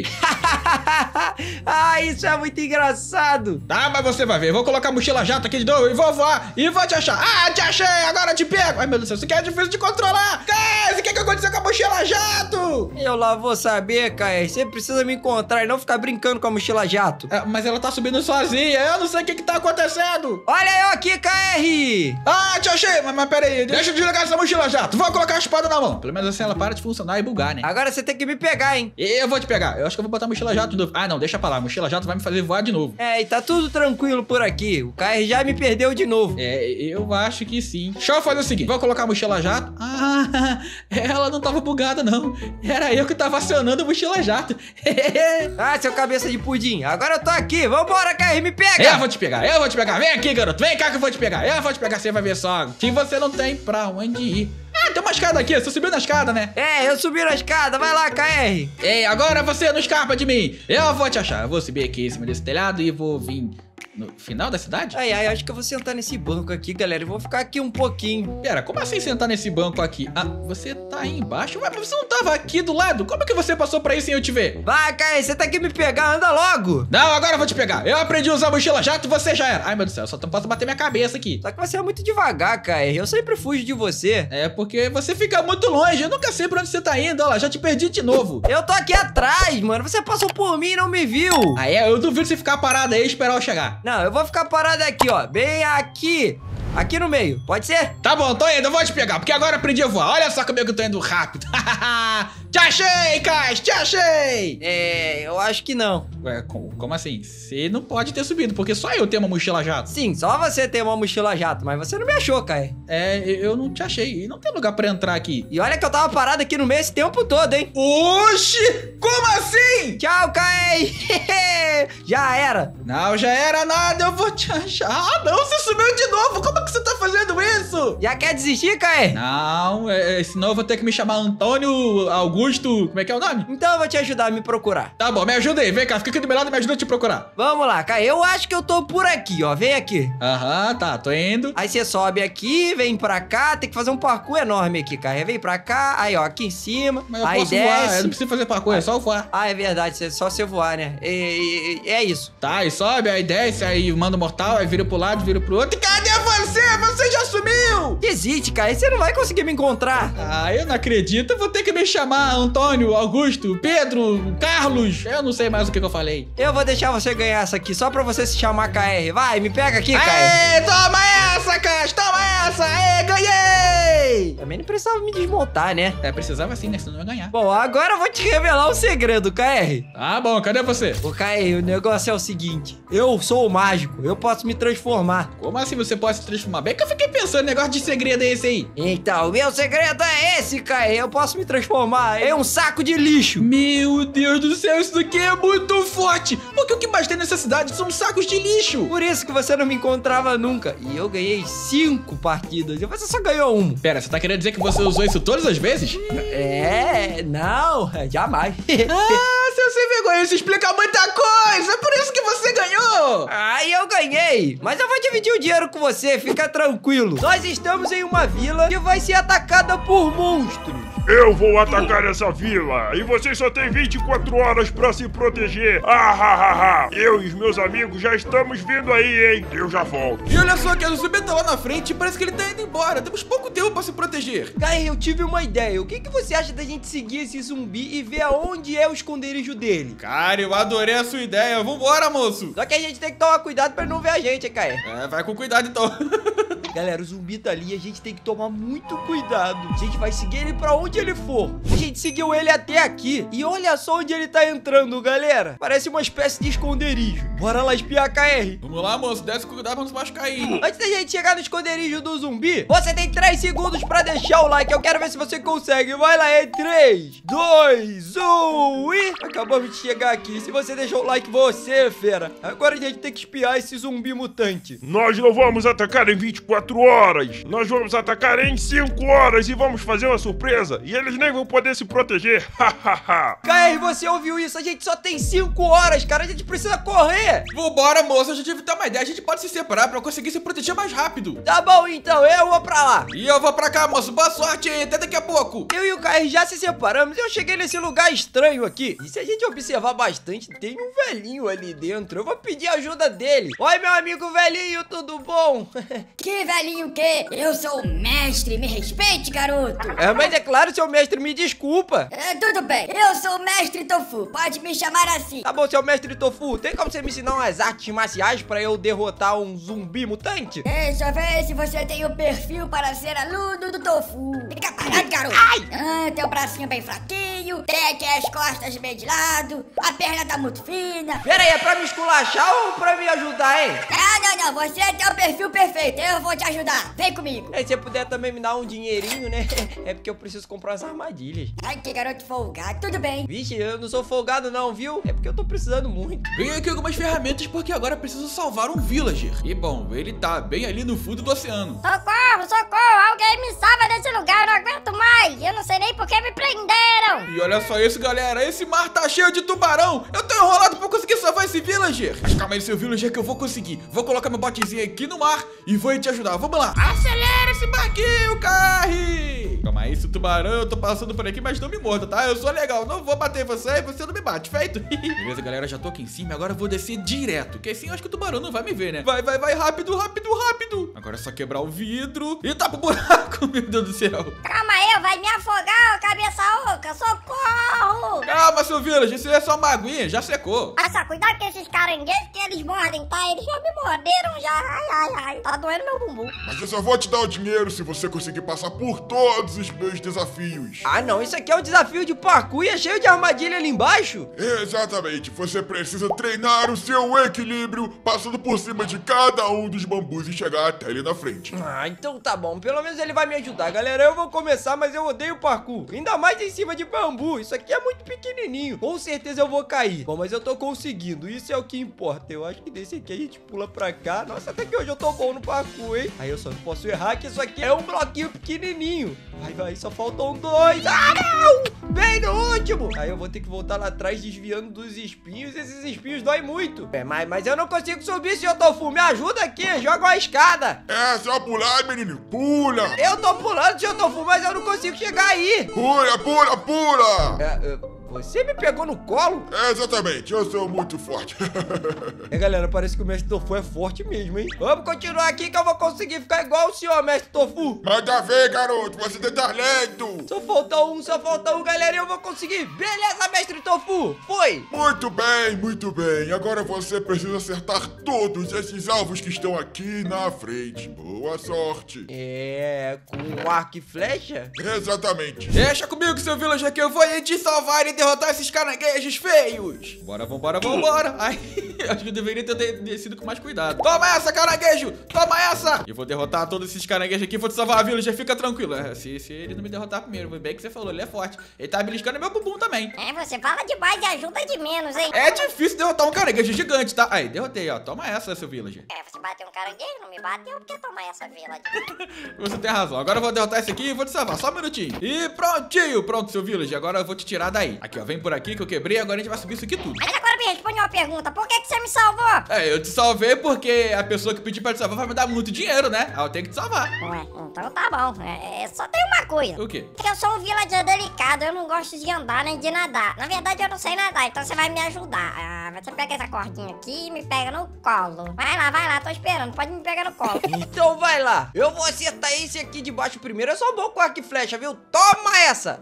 Speaker 2: Isso é muito engraçado.
Speaker 1: Tá, mas você vai ver. Eu vou colocar a mochila jato aqui de novo e vou voar e vou te achar. Te achei, agora eu te pego. Ai, meu Deus do céu, isso aqui é difícil de controlar. O que aconteceu com a mochila jato?
Speaker 2: Eu lá vou saber, KR. Você precisa me encontrar e não ficar brincando com a mochila jato.
Speaker 1: Mas ela tá subindo sozinha. Eu não sei o que tá acontecendo.
Speaker 2: Olha eu aqui, KR.
Speaker 1: Te achei. Mas pera aí. Deixa eu desligar essa mochila jato. Vou colocar a espada na mão. Pelo menos assim ela para de funcionar e bugar, né?
Speaker 2: Agora você tem que me pegar, hein?
Speaker 1: Eu vou te pegar. Eu acho que eu vou botar a mochila jato de novo. Não, deixa pra lá. A mochila jato vai me fazer voar de novo.
Speaker 2: E tá tudo tranquilo por aqui. O KR já me perdeu de novo.
Speaker 1: Eu acho que sim. Deixa eu fazer o seguinte. Vou colocar a mochila jato. Ela não tava bugada, não. Era eu que tava acionando a mochila jato.
Speaker 2: Seu cabeça de pudim. Agora eu tô aqui. Vambora, KR, me pega.
Speaker 1: Eu vou te pegar. Vem aqui, garoto. Vem cá que eu vou te pegar. Você vai ver só que você não tem pra onde ir. Tem uma escada aqui, você subiu na escada, né?
Speaker 2: Eu subi na escada, vai lá, KR.
Speaker 1: Agora você não escapa de mim. Eu vou te achar, eu vou subir aqui em cima desse telhado e vou vir no final da cidade?
Speaker 2: Acho que eu vou sentar nesse banco aqui, galera. Eu vou ficar aqui um pouquinho.
Speaker 1: Pera, como assim sentar nesse banco aqui? Você tá aí embaixo? Mas você não tava aqui do lado? Como que você passou pra aí sem eu te ver?
Speaker 2: Vai, KR, você tá aqui me pegar, anda logo.
Speaker 1: Não, agora eu vou te pegar. Eu aprendi a usar a mochila jato e você já era. Ai, meu Deus do céu, só posso bater minha cabeça aqui.
Speaker 2: Só que você é muito devagar, KR. Eu sempre fujo de você.
Speaker 1: Porque você fica muito longe. Eu nunca sei pra onde você tá indo. Olha lá, já te perdi de novo.
Speaker 2: Eu tô aqui atrás, mano. Você passou por mim e não me viu.
Speaker 1: Eu duvido você ficar parado aí e esperar eu chegar.
Speaker 2: Não, eu vou ficar parado aqui, ó. Bem aqui. Aqui no meio, pode ser?
Speaker 1: Tá bom, tô indo, eu vou te pegar, porque agora eu aprendi a voar. Olha só como é que eu tô indo rápido. Te achei, Cash, te achei.
Speaker 2: Eu acho que não.
Speaker 1: Ué, como assim? Você não pode ter subido, porque só eu tenho uma mochila jato.
Speaker 2: Sim, só você tem uma mochila jato, mas você não me achou, Kai.
Speaker 1: Eu não te achei. E não tem lugar pra entrar aqui.
Speaker 2: E olha que eu tava parado aqui no meio esse tempo todo, hein?
Speaker 1: Oxi! Como assim?
Speaker 2: Tchau, Kai! Já era.
Speaker 1: Não, já era nada, eu vou te achar. Não, você subiu de novo. Como que você tá fazendo isso?
Speaker 2: Já quer desistir, Kai?
Speaker 1: Não, senão eu vou ter que me chamar Antônio Augusto. Como é que é o nome?
Speaker 2: Então eu vou te ajudar a me procurar.
Speaker 1: Tá bom, me ajuda aí. Vem cá, fica aqui do meu lado e me ajuda a te procurar.
Speaker 2: Vamos lá, Kai. Eu acho que eu tô por aqui, ó. Vem aqui.
Speaker 1: Tá, tô indo.
Speaker 2: Aí você sobe aqui, vem pra cá. Tem que fazer um parkour enorme aqui, Kai. Vem pra cá. Aí, ó, aqui em cima.
Speaker 1: Mas eu
Speaker 2: aí
Speaker 1: posso
Speaker 2: desce.
Speaker 1: voar, eu não preciso fazer parkour, é só eu voar.
Speaker 2: É verdade, é só você voar, né? É isso.
Speaker 1: Tá, aí sobe, aí desce, aí manda o mortal, aí vira pro lado, vira pro outro. E cadê você? Você já sumiu! não.
Speaker 2: Desiste, cara. Você não vai conseguir me encontrar.
Speaker 1: Ah, eu não acredito. Eu vou ter que me chamar Antônio, Augusto, Pedro, Carlos. Eu não sei mais o que eu falei.
Speaker 2: Eu vou deixar você ganhar essa aqui só pra você se chamar KR. Vai, me pega aqui, KR.
Speaker 1: Aê, toma essa, Cash, toma essa. Aê, ganhei.
Speaker 2: Também não precisava me desmontar, né?
Speaker 1: É, precisava sim, né? Senão eu ia ganhar.
Speaker 2: Bom, agora eu vou te revelar um segredo, KR.
Speaker 1: Ah, bom, cadê você?
Speaker 2: Ô, KR, o negócio é o seguinte. Eu sou o mágico. Eu posso me transformar.
Speaker 1: Como assim você pode se transformar? Bem que eu fiquei pensando, negócio de segredo é esse aí.
Speaker 2: Então, meu segredo é esse, KR. Eu posso me transformar em um saco de lixo.
Speaker 1: Meu Deus do céu, isso daqui é muito forte. Porque o que mais tem nessa cidade são sacos de lixo.
Speaker 2: Por isso que você não me encontrava nunca. E eu ganhei 5 partidas. E você só ganhou 1.
Speaker 1: Pera, você tá querendo dizer que você usou isso todas as vezes?
Speaker 2: Não, jamais.
Speaker 1: Ah, seu sem vergonha, isso explica muita coisa. É por isso que você ganhou.
Speaker 2: Aí eu ganhei. Mas eu vou dividir o dinheiro com você, fica tranquilo. Nós estamos em uma vila que vai ser atacada por monstros.
Speaker 4: Eu vou atacar essa vila e vocês só têm 24 horas pra se proteger. Eu e os meus amigos já estamos vindo aí, hein? Eu já volto.
Speaker 1: E olha só que o zumbi tá lá na frente e parece que ele tá indo embora. Temos pouco tempo pra se proteger.
Speaker 2: Cara, eu tive uma ideia. O que você acha da gente seguir esse zumbi e ver aonde é o esconderijo dele?
Speaker 1: Cara, eu adorei a sua ideia. Vambora, moço.
Speaker 2: Só que a gente tem que tomar cuidado pra não ver a gente, hein, Caê?
Speaker 1: É, vai com cuidado então.
Speaker 2: Galera, o zumbi tá ali, a gente tem que tomar muito cuidado. A gente vai seguir ele pra onde ele for. A gente seguiu ele até aqui. E olha só onde ele tá entrando, galera. Parece uma espécie de esconderijo. Bora lá espiar a KR.
Speaker 1: Vamos lá, moço. Desce com cuidado pra não se machucar aí.
Speaker 2: Antes da gente chegar no esconderijo do zumbi, você tem 3 segundos pra deixar o like. Eu quero ver se você consegue. Vai lá, em 3, 2, 1 e... Acabamos de chegar aqui. Se você deixou o like, você, fera. Agora a gente tem que espiar esse zumbi mutante.
Speaker 4: Nós não vamos atacar em 24 horas. Nós vamos atacar em 5 horas e vamos fazer uma surpresa. E eles nem vão poder se proteger.
Speaker 2: KR, você ouviu isso? A gente só tem 5 horas, cara. A gente precisa correr.
Speaker 1: Vambora, moço. A gente deve ter uma ideia. A gente pode se separar pra conseguir se proteger mais rápido.
Speaker 2: Tá bom, então. Eu vou pra lá.
Speaker 1: E eu vou pra cá, moço. Boa sorte aí. Até daqui a pouco.
Speaker 2: Eu e o KR já se separamos. Eu cheguei nesse lugar estranho aqui. E se a gente observar bastante, tem um velhinho ali dentro. Eu vou pedir ajuda dele. Oi, meu amigo velhinho, tudo bom?
Speaker 5: Que velhinho que? Eu sou o mestre, me respeite, garoto.
Speaker 2: Mas é claro, seu mestre, me desculpa.
Speaker 5: Tudo bem, eu sou o mestre Tofu, pode me chamar assim.
Speaker 2: Tá bom, seu mestre Tofu, tem como você me ensinar umas artes marciais pra eu derrotar um zumbi mutante?
Speaker 5: Deixa eu ver se você tem o perfil para ser aluno do Tofu. Fica parado, garoto.
Speaker 2: Ai!
Speaker 5: Teu bracinho bem fraquinho, tem aqui as costas meio de lado, a perna tá muito fina.
Speaker 2: Pera aí, é pra me esculachar ou pra me ajudar, hein?
Speaker 5: Não, você tem o perfil perfeito, eu vou te ajudar. Vem comigo.
Speaker 2: Se você puder também me dar um dinheirinho, né? É porque eu preciso comprar umas armadilhas.
Speaker 5: Ai, que garoto folgado, tudo bem.
Speaker 2: Vixe, eu não sou folgado não, viu? É porque eu tô precisando muito.
Speaker 1: Ganhei aqui algumas ferramentas porque agora preciso salvar um villager. E bom, ele tá bem ali no fundo do oceano.
Speaker 5: Socorro, alguém me salva desse lugar, eu não aguento mais. Eu não sei nem por que me prenderam.
Speaker 1: E olha só isso, galera, esse mar tá cheio de tubarão. Eu tô enrolado pra conseguir salvar esse villager. Mas calma aí, seu villager, que eu vou conseguir. Vou colocar meu botezinho aqui no mar e vou te ajudar. Vamos lá. Acelera esse barquinho, Carre. Calma aí, esse tubarão, eu tô passando por aqui, mas não me morda, tá? Eu sou legal, não vou bater em você e você não me bate, feito? Beleza, galera, já tô aqui em cima, agora eu vou descer direto. Porque assim eu acho que o tubarão não vai me ver, né? Vai, rápido. Agora é só quebrar o vidro e tapa o buraco, meu Deus do céu.
Speaker 5: Calma aí, vai me afogar, cabeça oca, socorro.
Speaker 1: Calma, seu villager, isso é só uma aguinha, já secou.
Speaker 5: Olha só, cuidado com esses caranguejos que eles mordem, tá? Eles já me morderam já, ai, tá doendo meu bumbum.
Speaker 6: Mas eu só vou te dar o dinheiro se você conseguir passar por todos os meus desafios.
Speaker 2: Ah, não, isso aqui é um desafio de parkour e é cheio de armadilha ali embaixo?
Speaker 6: Exatamente, você precisa treinar o seu equilíbrio passando por cima de cada um dos bambus e chegar até ali na frente.
Speaker 2: Ah, então tá bom, pelo menos ele vai me ajudar, galera. Eu vou começar, mas eu odeio parkour. Ainda mais em cima de bambu, isso aqui é muito pequenininho. Com certeza eu vou cair. Bom, mas eu tô conseguindo, isso é o que importa. Eu acho que desse aqui a gente pula pra cá. Nossa, até que hoje eu tô bom no parkour, hein? Aí eu só não posso errar que isso aqui é um bloquinho pequenininho. Vai, só faltam 2. Ah, não! Bem no último. Aí eu vou ter que voltar lá atrás desviando dos espinhos. Esses espinhos doem muito. Mas eu não consigo subir, senhor Tofu. Me ajuda aqui, joga uma escada.
Speaker 6: É só pular, menino. Pula.
Speaker 2: Eu tô pulando, senhor Tofu, mas eu não consigo chegar aí.
Speaker 6: Pula.
Speaker 2: Você me pegou no colo?
Speaker 6: Exatamente, eu sou muito forte.
Speaker 2: Galera, parece que o Mestre Tofu é forte mesmo, hein? Vamos continuar aqui que eu vou conseguir ficar igual o senhor, Mestre Tofu.
Speaker 6: Manda ver, garoto, você tem talento.
Speaker 2: Só falta um, galera, e eu vou conseguir. Beleza, Mestre Tofu, foi.
Speaker 6: Muito bem, muito bem. Agora você precisa acertar todos esses alvos que estão aqui na frente. Boa sorte.
Speaker 2: Com arco e flecha?
Speaker 6: Exatamente.
Speaker 1: Deixa comigo, seu villager, que eu vou te salvar e derrotar esses caranguejos feios. Vambora. Ai, acho que eu deveria ter descido com mais cuidado. Toma essa, caranguejo! Toma essa! Eu vou derrotar todos esses caranguejos aqui, vou te salvar, villager, fica tranquilo. Se ele não me derrotar primeiro, bem que você falou, ele é forte. Ele tá beliscando meu bumbum também.
Speaker 5: Você fala demais e ajuda de menos, hein?
Speaker 1: É difícil derrotar um caranguejo gigante, tá? Aí, derrotei, ó. Toma essa, seu villager.
Speaker 5: Você bateu um caranguejo, não me bateu, porque toma essa, villager.
Speaker 1: Você tem razão. Agora eu vou derrotar esse aqui e vou te salvar. Só um minutinho. E prontinho. Pronto, seu villager. Agora eu vou te tirar daí. Aqui, ó. Vem por aqui que eu quebrei. Agora a gente vai subir isso aqui tudo.
Speaker 5: Mas agora me responde uma pergunta. Por que você me salvou?
Speaker 1: Eu te salvei porque a pessoa que pediu pra te salvar vai me dar muito dinheiro, né? Aí eu tenho que te salvar.
Speaker 5: Ué, então tá bom. Só tem uma coisa.
Speaker 1: O quê?
Speaker 5: Porque eu sou um villager delicado. Eu não gosto de andar nem de nadar. Na verdade, eu não sei nadar. Então você vai me ajudar. Você pega essa cordinha aqui e me pega no colo. Vai lá. Tô esperando. Pode me pegar no colo.
Speaker 2: Então vai lá. Eu vou acertar esse aqui de baixo primeiro. Eu sou bom com arco e flecha, viu? Toma essa.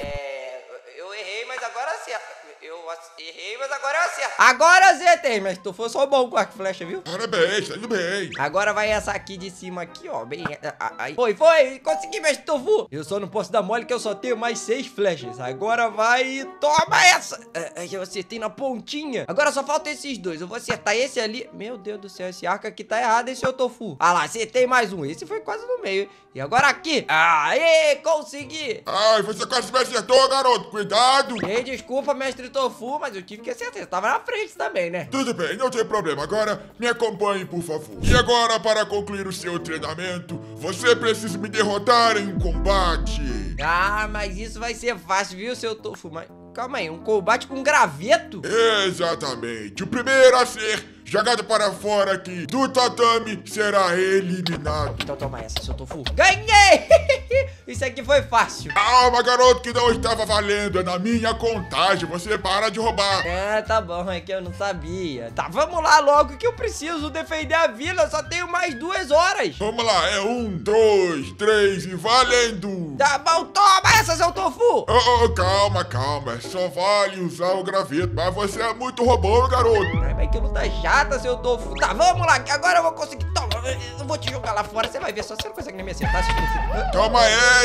Speaker 2: Eu errei, mas agora acerta. Errei, mas agora eu acerto. Agora acertei, mas tu foi só bom com arco e flecha, viu?
Speaker 6: Parabéns, tá indo bem.
Speaker 2: Agora vai essa aqui de cima aqui, ó. Bem. Foi. Consegui, Mestre Tofu. Eu só não posso dar mole que eu só tenho mais 6 flechas. Agora vai. Toma essa. Eu acertei na pontinha. Agora só falta esses dois. Eu vou acertar esse ali. Meu Deus do céu, esse arco aqui tá errado, hein, seu Tofu? Ah lá, acertei mais um. Esse foi quase no meio. E agora aqui. Aê, consegui.
Speaker 6: Ai, você quase me acertou, garoto. Cuidado.
Speaker 2: Ei, desculpa, Mestre Tofu, mas eu tive que acertar. Você tava na frente também, né?
Speaker 6: Tudo bem, não tem problema. Agora me acompanhe, por favor. E agora, para concluir o seu treinamento, você precisa me derrotar em combate.
Speaker 2: Mas isso vai ser fácil, viu, seu Tofu? Mas calma aí, um combate com graveto?
Speaker 6: Exatamente. O primeiro a ser jogado para fora aqui do tatame será eliminado.
Speaker 2: Então toma essa, seu Tofu. Ganhei! Isso aqui foi fácil.
Speaker 6: Calma, garoto, que não estava valendo. É na minha contagem. Você para de roubar.
Speaker 2: Tá bom, é que eu não sabia. Tá, vamos lá logo que eu preciso defender a vila. Eu só tenho mais 2 horas.
Speaker 6: Vamos lá, é 1, 2, 3 e valendo.
Speaker 2: Tá bom, toma essa, seu Tofu.
Speaker 6: Calma. Só vale usar o graveto. Mas você é muito roubão, garoto.
Speaker 2: Mas que luta chata, seu Tofu. Tá, vamos lá, que agora eu vou conseguir. Toma, eu vou te jogar lá fora. Você vai ver, só você não consegue nem me acertar, seu Tofu.
Speaker 6: Toma essa.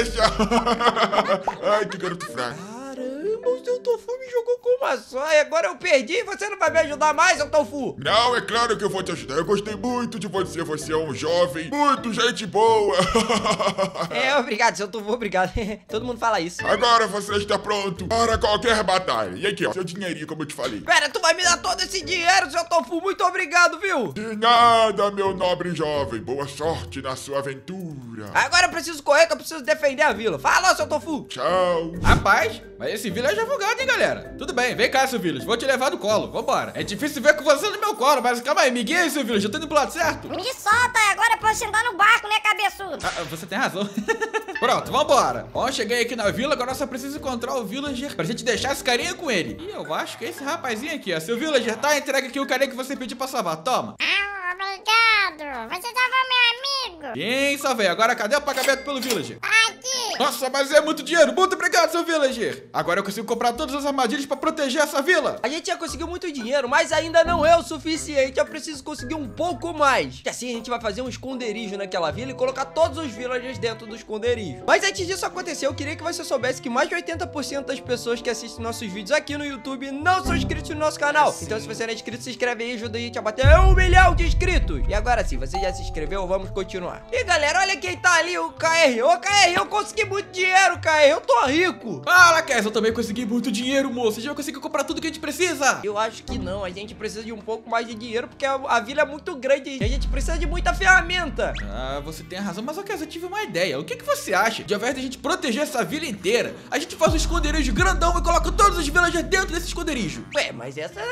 Speaker 6: Ai, que garoto fraco.
Speaker 2: Caramba, o seu Tofu me jogou com uma só. E agora eu perdi e você não vai me ajudar mais, seu Tofu?
Speaker 6: Não, é claro que eu vou te ajudar. Eu gostei muito de você. Você é um jovem, muito gente boa.
Speaker 2: Obrigado, seu Tofu, obrigado. Todo mundo fala isso.
Speaker 6: Agora você está pronto para qualquer batalha. E aqui, ó, seu dinheirinho, como eu te falei.
Speaker 2: Pera, tu vai me dar todo esse dinheiro, seu Tofu? Muito obrigado, viu?
Speaker 6: De nada, meu nobre jovem. Boa sorte na sua aventura.
Speaker 2: Agora eu preciso correr, que eu preciso defender a vila. Fala, seu Tofu.
Speaker 6: Tchau.
Speaker 1: Rapaz, mas esse villager é advogado, hein, galera? Tudo bem, vem cá, seu villager. Vou te levar no colo, vambora. É difícil ver com você no meu colo, mas calma aí, me guia aí, seu villager. Eu tô indo pro lado certo?
Speaker 5: Me solta, agora eu posso andar no barco, né, cabeçudo?
Speaker 1: Você tem razão. Pronto, vambora. Bom, cheguei aqui na vila, agora eu só preciso encontrar o villager pra gente deixar esse carinha com ele. E eu acho que é esse rapazinho aqui, ó. Seu villager, tá? Entrega aqui o carinha que você pediu pra salvar, toma.
Speaker 5: Obrigado. Você salvou meu amigo.
Speaker 1: Sim, salvei. Agora cadê o pagamento pelo villager?
Speaker 5: Aqui.
Speaker 1: Nossa, mas é muito dinheiro. Muito obrigado, seu villager. Agora eu consigo comprar todas as armadilhas pra proteger essa vila.
Speaker 2: A gente já conseguiu muito dinheiro, mas ainda não é o suficiente. Eu preciso conseguir um pouco mais. Que assim a gente vai fazer um esconderijo naquela vila e colocar todos os villagers dentro do esconderijo. Mas antes disso acontecer, eu queria que você soubesse que mais de 80% das pessoas que assistem nossos vídeos aqui no YouTube não são inscritos no nosso canal. Então se você não é inscrito, se inscreve aí e ajuda a gente a bater 1 milhão de inscritos. E agora sim, você já se inscreveu? Vamos continuar. E galera, olha quem tá ali, o KR. Ô KR, eu consegui muito dinheiro, KR. Eu tô rico.
Speaker 1: Fala, Cass, eu também consegui muito dinheiro, moço. A gente vai conseguir comprar tudo que a gente precisa.
Speaker 2: Eu acho que não, a gente precisa de um pouco mais de dinheiro porque a vila é muito grande e a gente precisa de muita ferramenta.
Speaker 1: Você tem razão, mas Cass, eu tive uma ideia. O que você acha de ao invés de a gente proteger essa vila inteira, a gente faz um esconderijo grandão e coloca todos os villagers dentro desse esconderijo?
Speaker 2: Ué, mas essa era a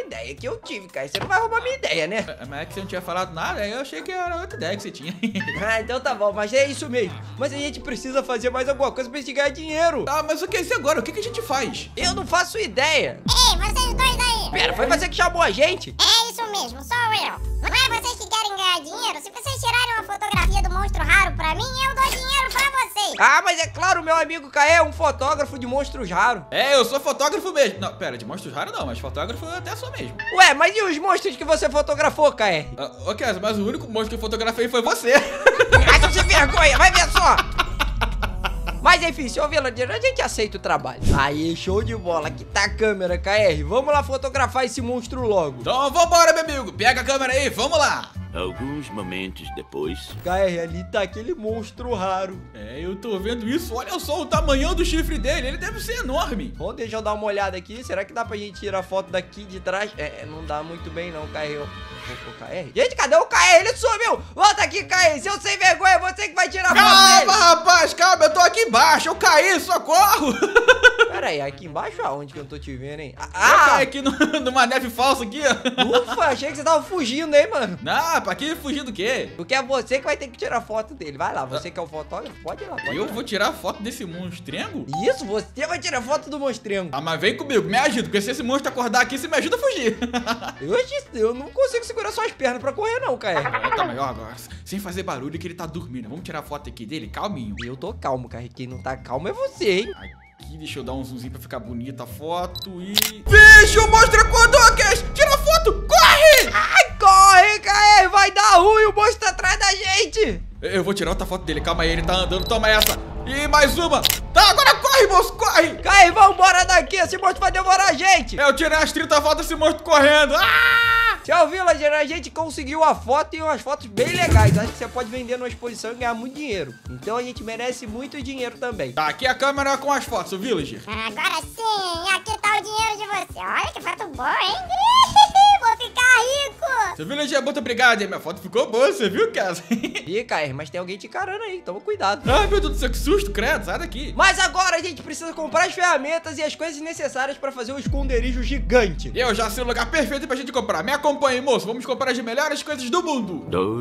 Speaker 2: ideia que eu tive, cara. Você não vai roubar minha ideia, né?
Speaker 1: Mas é que você não tinha falado nada, aí eu achei que era outra ideia que você tinha.
Speaker 2: Ah, então tá bom, mas é isso mesmo. Mas a gente precisa fazer mais alguma coisa pra gente ganhar dinheiro.
Speaker 1: Tá, mas o que é isso agora? O que a gente faz?
Speaker 2: Eu não faço ideia.
Speaker 5: Ei, vocês dois aí!
Speaker 2: Pera, foi você que chamou a gente?
Speaker 5: É isso mesmo, sou eu. Não é vocês que querem ganhar dinheiro? Se vocês tirarem uma fotografia do monstro raro pra mim, eu dou dinheiro pra vocês.
Speaker 2: Ah, mas é claro, meu amigo Caê é um fotógrafo de monstros raros.
Speaker 1: É, eu sou fotógrafo mesmo. Não, pera, de monstros raros não, mas fotógrafo eu até sou mesmo.
Speaker 2: Ué, mas e os monstros que você fotografou, Caê?
Speaker 1: Ok, mas o único monstro que eu fotografei foi você.
Speaker 2: Acha sem vergonha, vai ver só. Mas enfim, senhor Villager, a gente aceita o trabalho. Aí, show de bola. Aqui tá a câmera, KR. Vamos lá fotografar esse monstro logo.
Speaker 1: Então vambora, meu amigo. Pega a câmera aí, vamos lá.
Speaker 3: Alguns momentos depois.
Speaker 2: KR, ali tá aquele monstro raro.
Speaker 1: É, eu tô vendo isso. Olha só o tamanhão do chifre dele. Ele deve ser enorme.
Speaker 2: Bom, deixa eu dar uma olhada aqui. Será que dá pra gente tirar foto daqui de trás? Não dá muito bem não, KR. KR? Gente, cadê o KR? Ele sumiu! Volta aqui, KR! Seu sem vergonha, é você que vai tirar foto dele!
Speaker 1: Calma, rapaz, calma. Eu tô aqui embaixo. Eu caí, socorro.
Speaker 2: Pera aí, aqui embaixo aonde que eu tô te vendo, hein?
Speaker 1: Eu caí aqui numa neve falsa aqui, ó.
Speaker 2: Ufa, achei que você tava fugindo, hein, mano?
Speaker 1: Não, pra que fugir do quê?
Speaker 2: Porque é você que vai ter que tirar foto dele. Vai lá, você que é o fotógrafo, pode ir lá, pode ir
Speaker 1: Eu
Speaker 2: lá.
Speaker 1: vou tirar foto desse monstrengo?
Speaker 2: Isso, você vai tirar foto do monstrengo.
Speaker 1: Ah, mas vem comigo, me ajuda, porque se esse monstro acordar aqui, você me ajuda a fugir.
Speaker 2: Eu não consigo segurar suas pernas pra correr não, cara.
Speaker 1: Tá melhor agora, sem fazer barulho que ele tá dormindo. Vamos tirar foto aqui dele, calminho.
Speaker 2: Eu tô calmo, cara. Quem não tá calmo é você, hein?
Speaker 1: Aqui, deixa eu dar um zoomzinho pra ficar bonita a foto e... Vixe, o monstro acordou, Cash! Tira a foto, corre!
Speaker 2: Ai, corre, cara! Vai dar ruim, o monstro tá atrás da gente!
Speaker 1: Eu vou tirar outra foto dele, calma aí, ele tá andando, toma essa. E mais uma. Tá, agora corre, moço, corre!
Speaker 2: Caê, vambora daqui, esse monstro vai devorar a gente!
Speaker 1: Eu tirei as 30 fotos desse monstro correndo.
Speaker 2: Seu Villager, a gente conseguiu a foto e umas fotos bem legais. Acho que você pode vender numa exposição e ganhar muito dinheiro. Então a gente merece muito dinheiro também.
Speaker 1: Tá, aqui a câmera com as fotos, o Villager.
Speaker 5: Agora sim, aqui tá o dinheiro de você. Olha que foto boa, hein? Vou ficar rico.
Speaker 1: Seu Villager, muito obrigado, hein? Minha foto ficou boa, você viu, Casa?
Speaker 2: Ih, Caê, mas tem alguém te encarando aí, toma cuidado.
Speaker 1: Ai, meu Deus do céu, que susto, credo, sai daqui.
Speaker 2: Mas agora a gente precisa comprar as ferramentas e as coisas necessárias pra fazer um esconderijo gigante.
Speaker 1: Eu já sei o lugar perfeito pra gente comprar. Me acompanhe, moço. Vamos comprar as melhores coisas do mundo.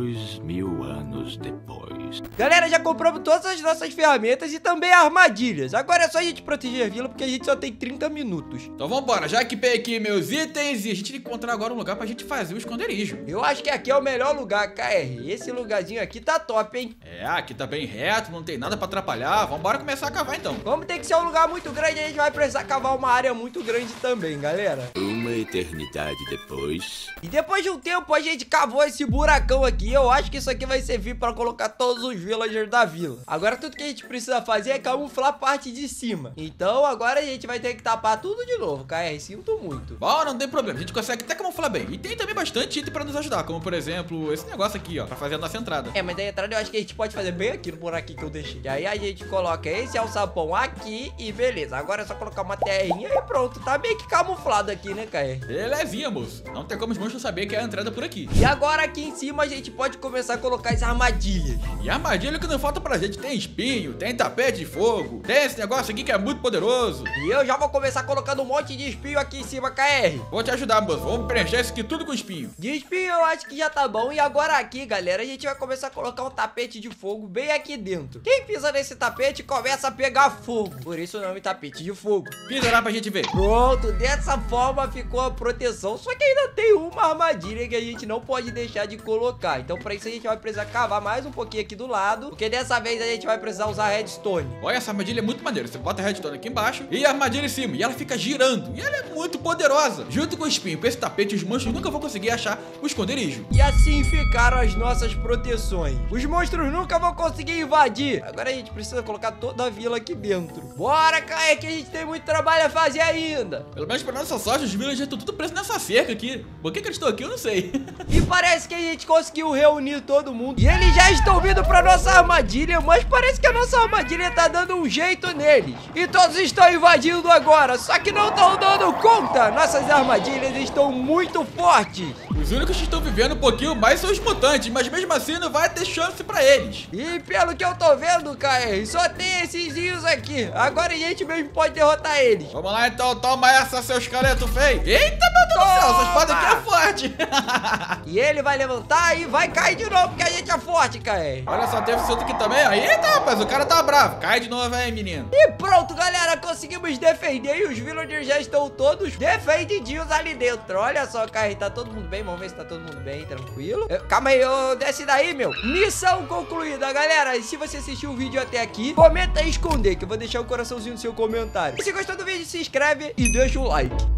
Speaker 3: 2000 anos depois.
Speaker 2: Galera, já compramos todas as nossas ferramentas e também armadilhas. Agora é só a gente proteger a vila porque a gente só tem 30 minutos.
Speaker 1: Então vambora, já equipei aqui meus itens e a gente tem que encontrar agora um lugar pra gente fazer o esconderijo.
Speaker 2: Eu acho que aqui é o melhor lugar, KR. Esse lugarzinho aqui tá top, hein?
Speaker 1: É, aqui tá bem reto, não tem nada pra atrapalhar. Vambora começar a cavar então.
Speaker 2: Vamos ter que ser um lugar muito grande, a gente vai precisar cavar uma área muito grande também, galera.
Speaker 3: Uma eternidade depois.
Speaker 2: E depois de um tempo a gente cavou esse buracão aqui. Eu acho que isso aqui vai servir pra colocar todos os villagers da vila. Agora tudo que a gente precisa fazer é camuflar a parte de cima. Então agora a gente vai ter que tapar tudo de novo, KR. Sinto muito.
Speaker 1: Bom, não tem problema, a gente consegue até camuflar bem. E tem também bastante item pra nos ajudar, como por exemplo esse negócio aqui, ó, pra fazer a nossa entrada.
Speaker 2: É, mas da entrada eu acho que a gente pode fazer bem aqui no buraquinho que eu deixei. E aí a gente coloca esse alçapão aqui e beleza. Agora é só colocar uma terrinha e pronto. Tá meio que camuflado aqui, né, KR?
Speaker 1: Belezinha, moço. Não tem como os monstros saber que é a entrada por aqui.
Speaker 2: E agora aqui em cima a gente pode começar a colocar as armadilhas.
Speaker 1: E armadilha que não falta pra gente. Tem espinho, tem tapete de fogo, tem esse negócio aqui que é muito poderoso.
Speaker 2: E eu já vou começar colocando um monte de espinho aqui em cima, KR.
Speaker 1: Vou te ajudar, moço. Vamos preencher isso aqui tudo com espinho.
Speaker 2: De espinho eu acho que já tá bom. E agora aqui, galera, a gente vai começar a colocar um tapete de fogo bem aqui dentro. Quem pisa nesse tapete começa a pegar fogo. Por isso o nome tapete de fogo.
Speaker 1: Pisa lá pra gente ver.
Speaker 2: Pronto, dessa forma ficou a proteção. Só que ainda tem uma armadilha que a gente não pode deixar de colocar. Então pra isso a gente vai precisar cavar mais um pouquinho aqui do lado, porque dessa vez a gente vai precisar usar redstone.
Speaker 1: Olha, essa armadilha é muito maneira. Você bota a redstone aqui embaixo e a armadilha em cima. E ela fica girando. E ela é muito poderosa. Junto com o espinho, com esse tapete, os monstros nunca vão conseguir achar o esconderijo.
Speaker 2: E assim ficaram as nossas proteções. Os monstros nunca vão conseguir invadir. Agora a gente precisa colocar toda a vila aqui dentro. Bora, Caê, que a gente tem muito trabalho a fazer ainda.
Speaker 1: Pelo menos pra nossa sorte, os villagers estão tudo presos nessa cerca aqui. Por que eles estão aqui, eu não sei.
Speaker 2: E parece que a gente conseguiu reunir todo mundo. E eles já estão vindo pra nossa armadilha, mas parece que a nossa armadilha tá dando um jeito neles. E todos estão invadindo agora, só que não estão dando conta. Nossas armadilhas estão muito fortes.
Speaker 1: Os únicos que estão vivendo um pouquinho mais são os mutantes, mas mesmo assim não vai ter chance pra eles.
Speaker 2: E pelo que eu tô vendo, KR, só tem esses rios aqui. Agora a gente mesmo pode derrotar eles.
Speaker 1: Vamos lá então, toma essa, seu esqueleto feio. Eita, meu Deus do céu, essa espada aqui é forte.
Speaker 2: E ele vai levantar e vai cair de novo, porque a gente é forte, KR.
Speaker 1: Olha só, teve esse outro aqui também. Eita, rapaz, o cara tá bravo. Cai de novo aí, menino.
Speaker 2: E pronto, galera, conseguimos defender e os villagers já estão todos defendidinhos ali dentro. Olha só, KR, tá todo mundo bem? Vamos ver se tá todo mundo bem, tranquilo. Calma aí, desce daí, meu. Missão concluída, galera. E se você assistiu o vídeo até aqui, comenta aí esconder, que eu vou deixar um coraçãozinho no seu comentário. Se gostou do vídeo, se inscreve e deixa o like.